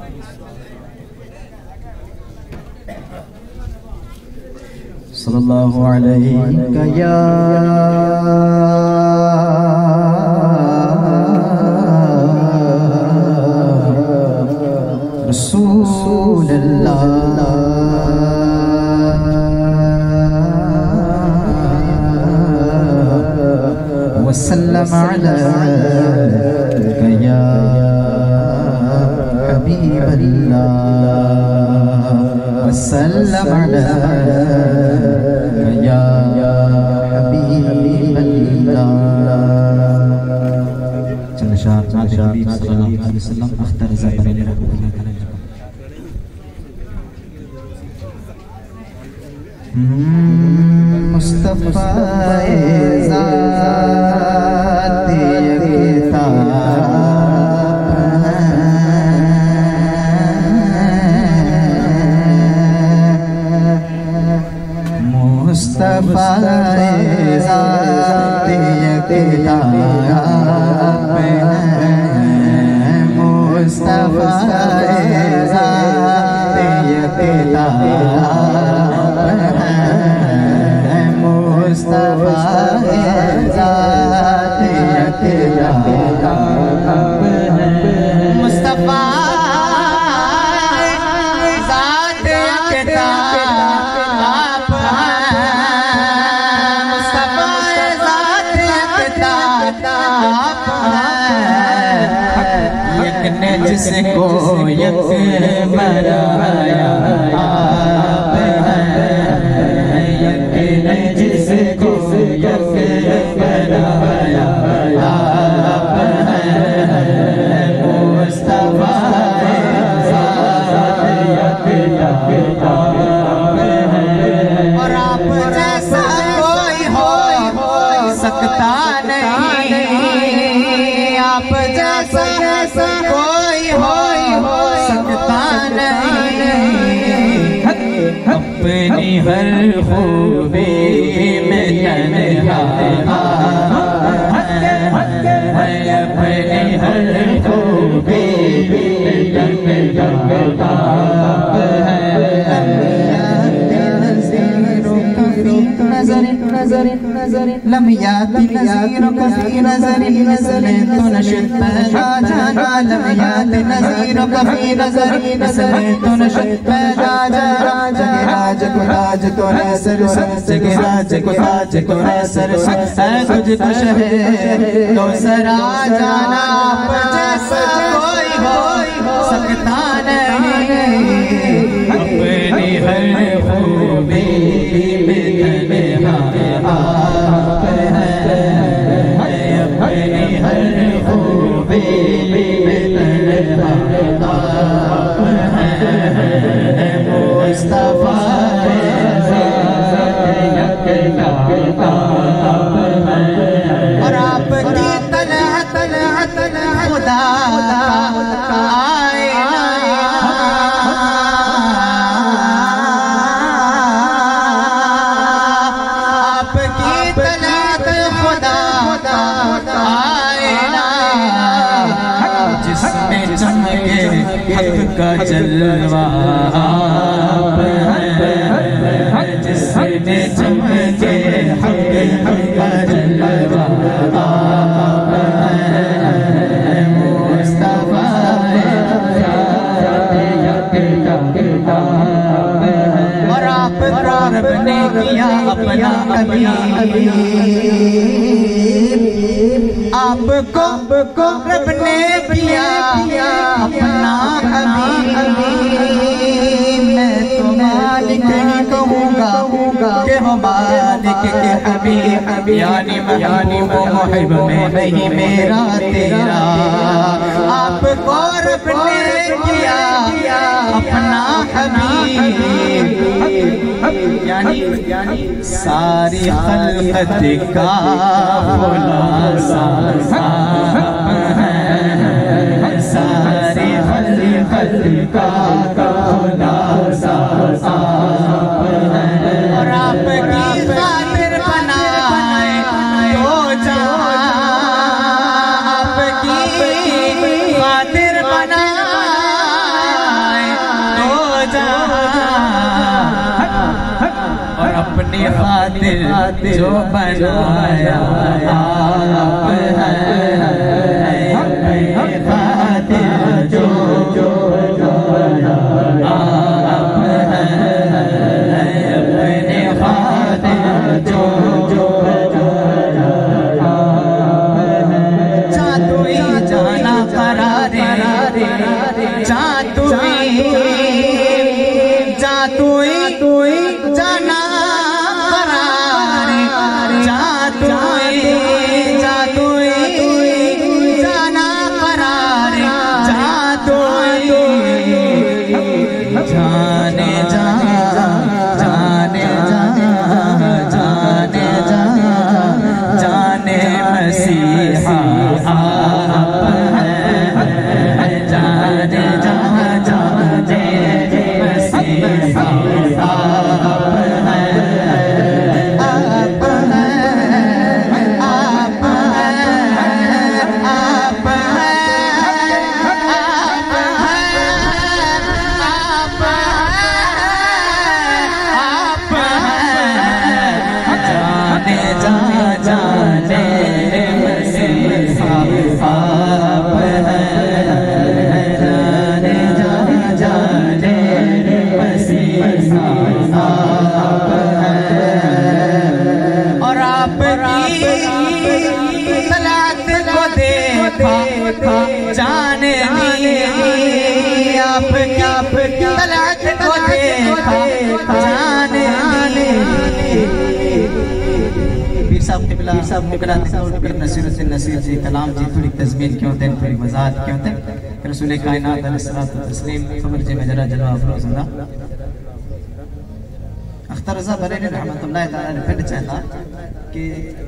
S4: सल्लल्लाहु अलैका या रसूल अल्लाह वसल्लम अलैका या हबीब अल्लाह वसल्लम अलैका या हबीब अल्लाह। चलो शाह हबीब सल्लल्लाहु अलैहि वसल्लम अख्तर ज़बान रहमतुल्लाह तआला। मुस्तफा ज़ात मुस्तफा ज़ात यकताब मुस्तफा ज़ात यकताब मुस्तफा ज़ात यकताब मुस्तफा ज़ात यकताब मुस्तफा ज़ात यकताब यक ने जिसको यक बनाया आप जिसको यक बनाया आप मुस्तफा ज़ात यकताब और आप जैसा कोई हो सकता नहीं आप जैसा कोई हो सकता नहीं अपनी हर खूबी में तन्हा अपनी हर खूबी में तन्हा लम याति नज़ीर कफ़ी नज़री नज़र तो नशत पैदा जाना लम याति नज़ीर कफ़ी नज़री नज़र तो नशत पैदा जाना जगे राज को ताज तो है सर जगे राज को ताज तो है सर है तुझको शहे तो सरा जाना आप जैसा कोई हो सकता नहीं अपनी हर खूबी में तन्हा आप हैं, अपनी हर खूबी में तन्हा आप हैं, मुस्तफा और आपकी तलह तलह तलह खुदा आए आपकी तलह खुदा आए जिसमें चमके हक का जलवा आप हैं, जिसमें चमके हक का जलवा आप हैं, मुस्तफा और आप रब ने किया अपना हबीब, आपको रब ने किया अपना हबीब। मैं तो मालिक ही कहूँगा कि हो मालिक के हबीब, यानी यानी वो मुहिब में नहीं मेरा तेरा। आपको रब ने किया अपना हबीब, यानी यानी सारी खल्क़त का खुलासा आप हैं, सारी खल्क़त का खुलासा आप हैं, और आपकी खातिर बनाए तो जहां, आपकी खातिर बनाए तो जहां, और अपनी खातिर जो बनाया आप हैं, अपनी खातिर जो जो बनाया आप हैं, अपनी खातिर जो जो बनाया आप हैं। चातुई जाना करारे चातुई चातुई तुई जाना करारे चातुई चातुई जाना करारे चातुई जाने जा जाने जा जाने जा जाने मसीहा आप हैं, जाने जा जाने मसीहा आप हैं, आप हैं, आप हैं, आप और आपकी तलात को देखा जाने आपकी तलात को देखा जाने पीर साहब क़िबला साहब मुकरा पीर नसीरुद्दीन नसीर जी कलाम जी थोड़ी तज़मीन क्यों थे, थोड़ी वज़ाहत क्यों थे। रसूल कायनात अलैहिस्सलातु वस्सलाम ख़बर जी में जरा जलवा अफरोज़ हुंदा। अख्तर रज़ा बरेली रहमतुल्लाह तआला ने फिर चाहता कि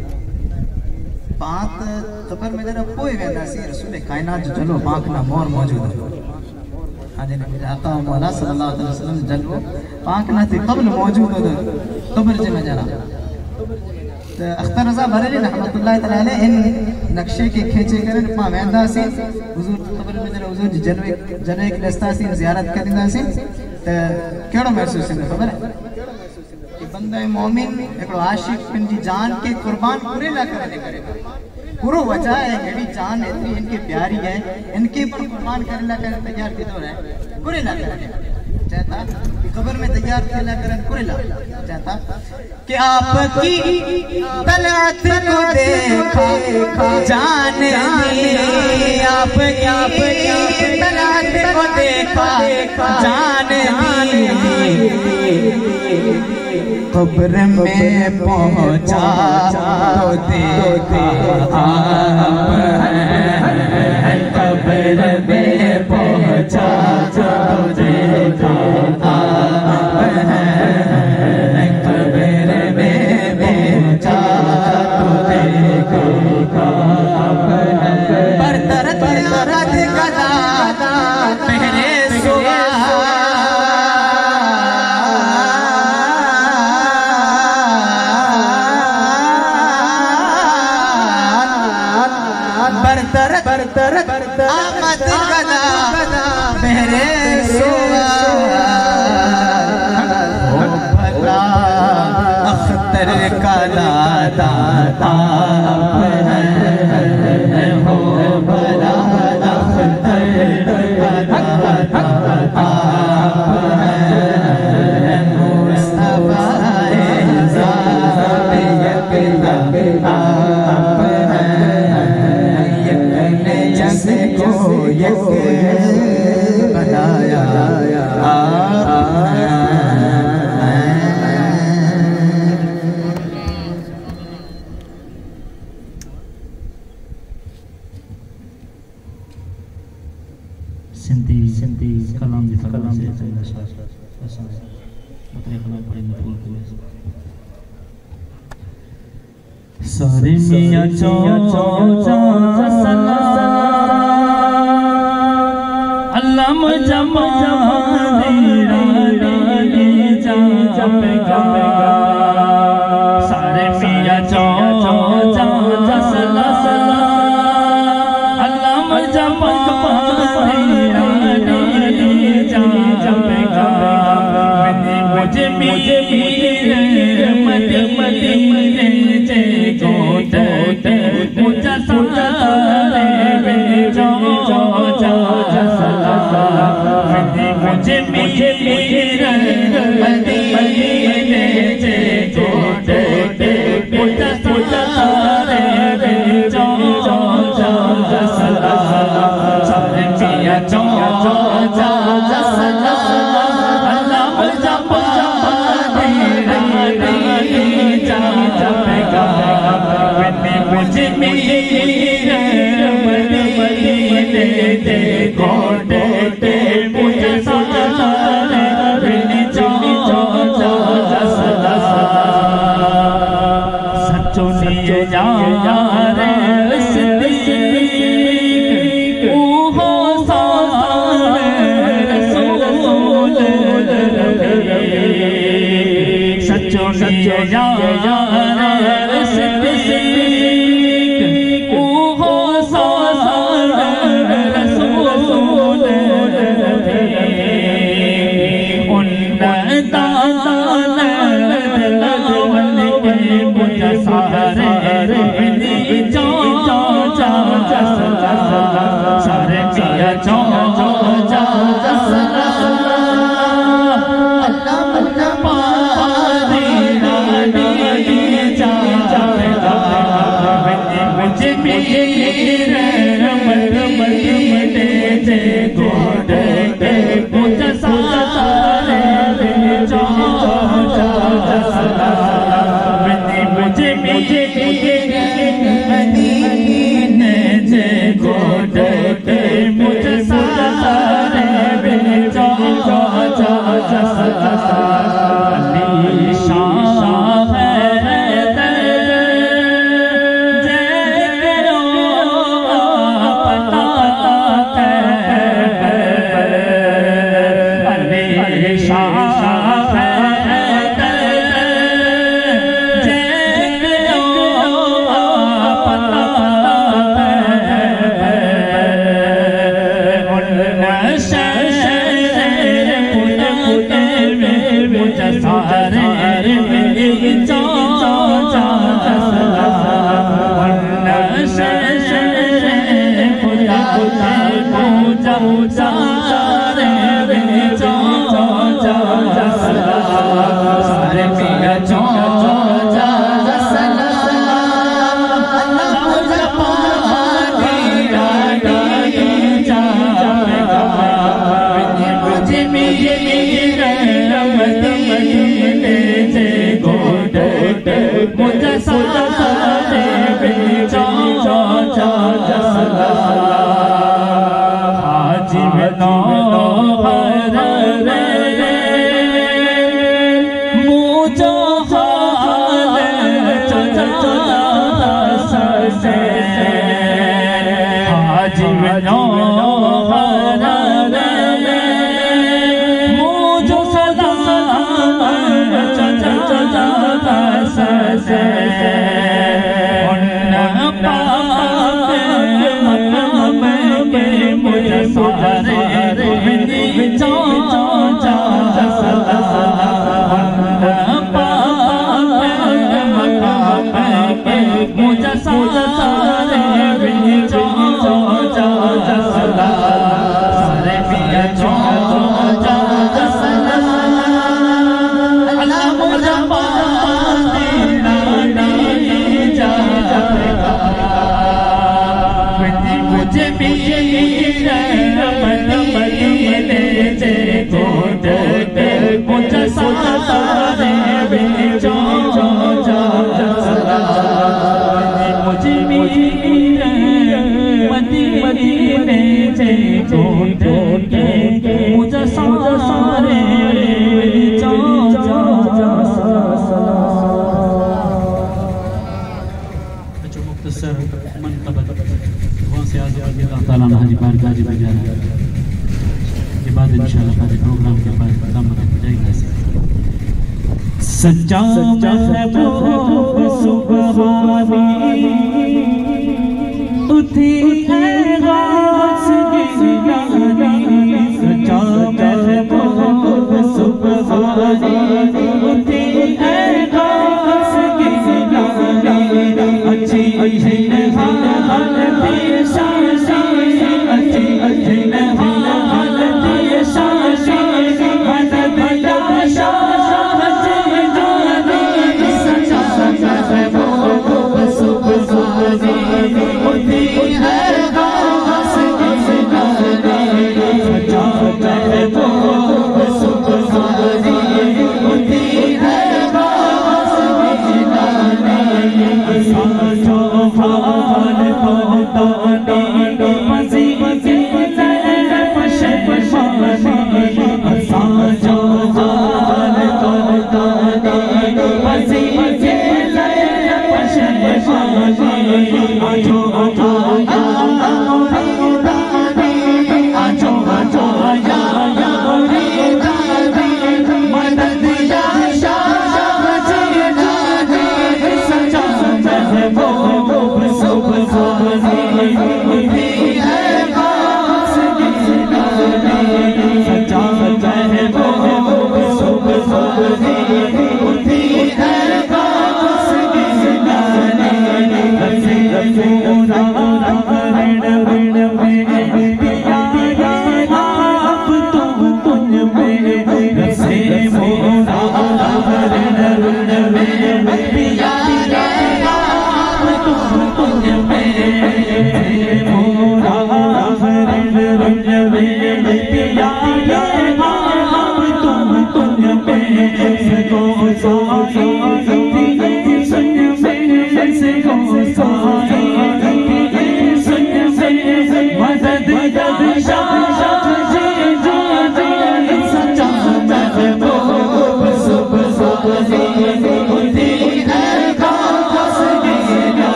S4: बात ख़बर में जरा पोए वेंदासीं रसूल कायनात जो जलवो बांक ना मोर मौजूद हो। हाँ जी आका मौला सल्लल्लाहु अलैहि वसल्लम जलवो बांक ना थी क़ब्ल मौजूद हो ख़बर जी में जरा। अख्तर रज़ा बरेली रहमतुल्लाह तआला ने इन नक्शे के खींचे कर मां वेंदासीं हुजूर ख़बर में जरा हुजूर जी जलवे जलवे के दस्तासीं ज़ियारत करिंदासीं त केड़ो महसूस थींदो ख़बर है कि बंदा मोमिन एकड़ो आशिक पंहिंजी जान के कुर्बान पूरे ला करने करे पूरो वजह है हेड़ी जान इतनी इनके प्यारी है इनके पर कुर्बान करे ला करे तैयार किधर है पूरे ला करे चाहता कि खबर में तैयार खेला करन कुरेला चाहता कि आपकी तलत को देखा जान दी, आपकी तलत को देखा जान दी, खबर में पहुंचा तो देखा आप हैं, खबर में पहुंचा तो देखा आप हैं, खबर में पहुंचा तो देखा आप हैं। पर दर्द दर्द गदा पहरे सुबह आमद गदा बहरे सोआ हो भला अख्तर का दादा है, हो भला अख्तर का दादा है, मुस्तफा ज़ात यकता आप हैं, को यक बनाया आप हैं।
S1: सिंधी सिंधी कलाम जी कलाम जी उतरे कलाम पढ़ेंगे फूल को सारे मियां चौ चौ अल्लाम जमाने रानी जा जपेगा सारे मियां चौ चौ सला सला अल्लाम जमाने रानी जा जपेगा मुझे मुझे मदे मदे मदे जे गोद मुझे सारे जो मुझे मुझे मेरे मदीने से गोद मुझे सारे जो सला सारे पिया जो सला अल्लाह जमाने रानी जा जपेगा मुझे मेरे मदीने से गोद मुझे सारे जो सला सच्चो लिए यार सिद्दीक ओहो सारे रसूल सच्चो लिए यार सिद्दीक ओहो सारे रसूल उन दान लवन के मुझे सारे जो सारे पिया जो सला अल्लाह पारी रानी जा मुझे मेरे मद मद मदे जे गोद मुझे सारे जो सला मुझे मुझे मदीने से गोद मुझे सारे जो सला अली शाह है जेरो पता अली शाह है सारे
S3: सच्चा महबूब सुबहानी उठी है गास गिलानी। सच्चा महबूब सुबहानी उठी है गास गिलानी। अच्छी अच्छी हालती शाशी अच्छी अच्छी हालती शाशी मदद दाशा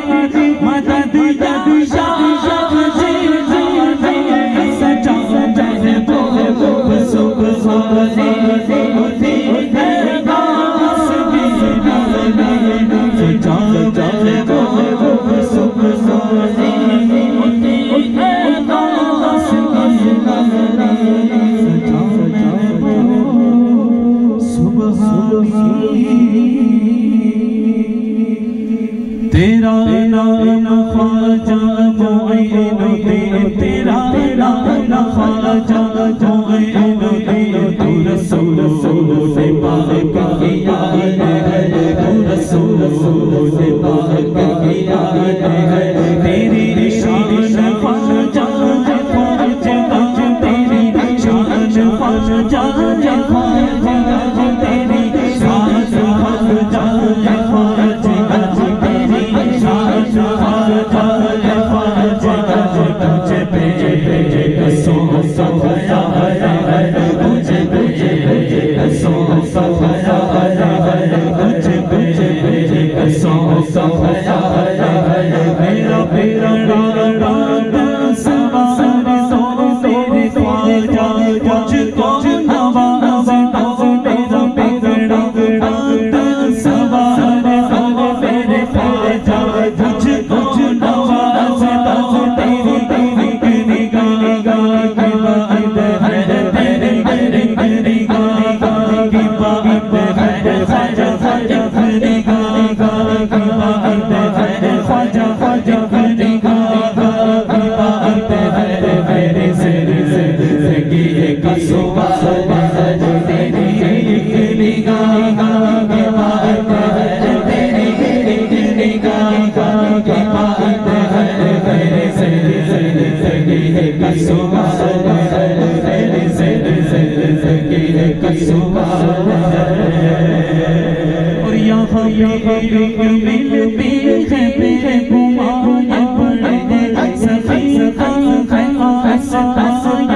S3: सच्चा ख्वाजा जो तू रसूल से पाक की याद है, तू रसूल से पाक की याद है। तेरी शान ख्वाजा ख्वाजा तेरी शान ख्वाजा ख्वाजा तेरी शान ख्वाजा ख्वाजा तेरी शान ख्वाजा ख्वाजा तुझे पे कसो सफाया है, तुझे तुझे कसो सफाया है, तुझे तुझे कसो सफाया है। मेरा मेरा रात सवार सो तेरे ख्वाजा मुझको नवाज तो मेरा बिगड़ा रात सवार सो मेरे ख्वाजा मुझको नवाज तो तेरी तेरी निगाह की बात है, तेरी तेरी निगाह की बात है। ख्वाजा ख्वाजा निगाह की बात है, ख्वाजा ख्वाजा निगाह की बात है। मेरे सिर जिंदगी की सुबह तेरी निगाह की बात है, तेरी निगाह की बात है। मेरे सिर जिंदगी की सुबह तेरी सिर जिंदगी की सुबह। और यहाँ यहाँ मिलती है बेगुमान पड़े सफी का खास आया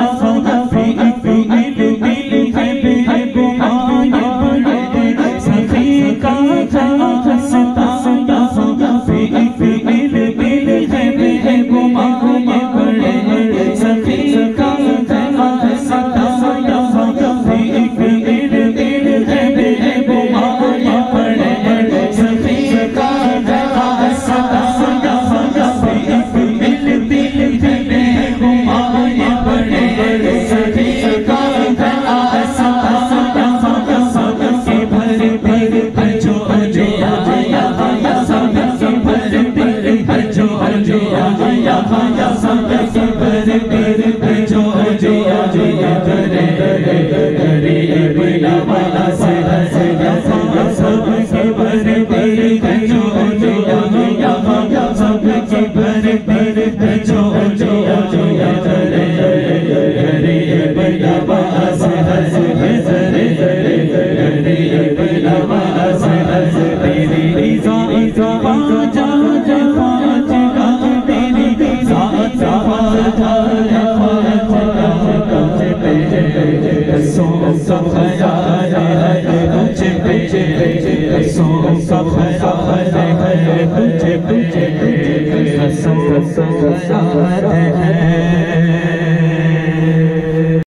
S3: तुझे तुझे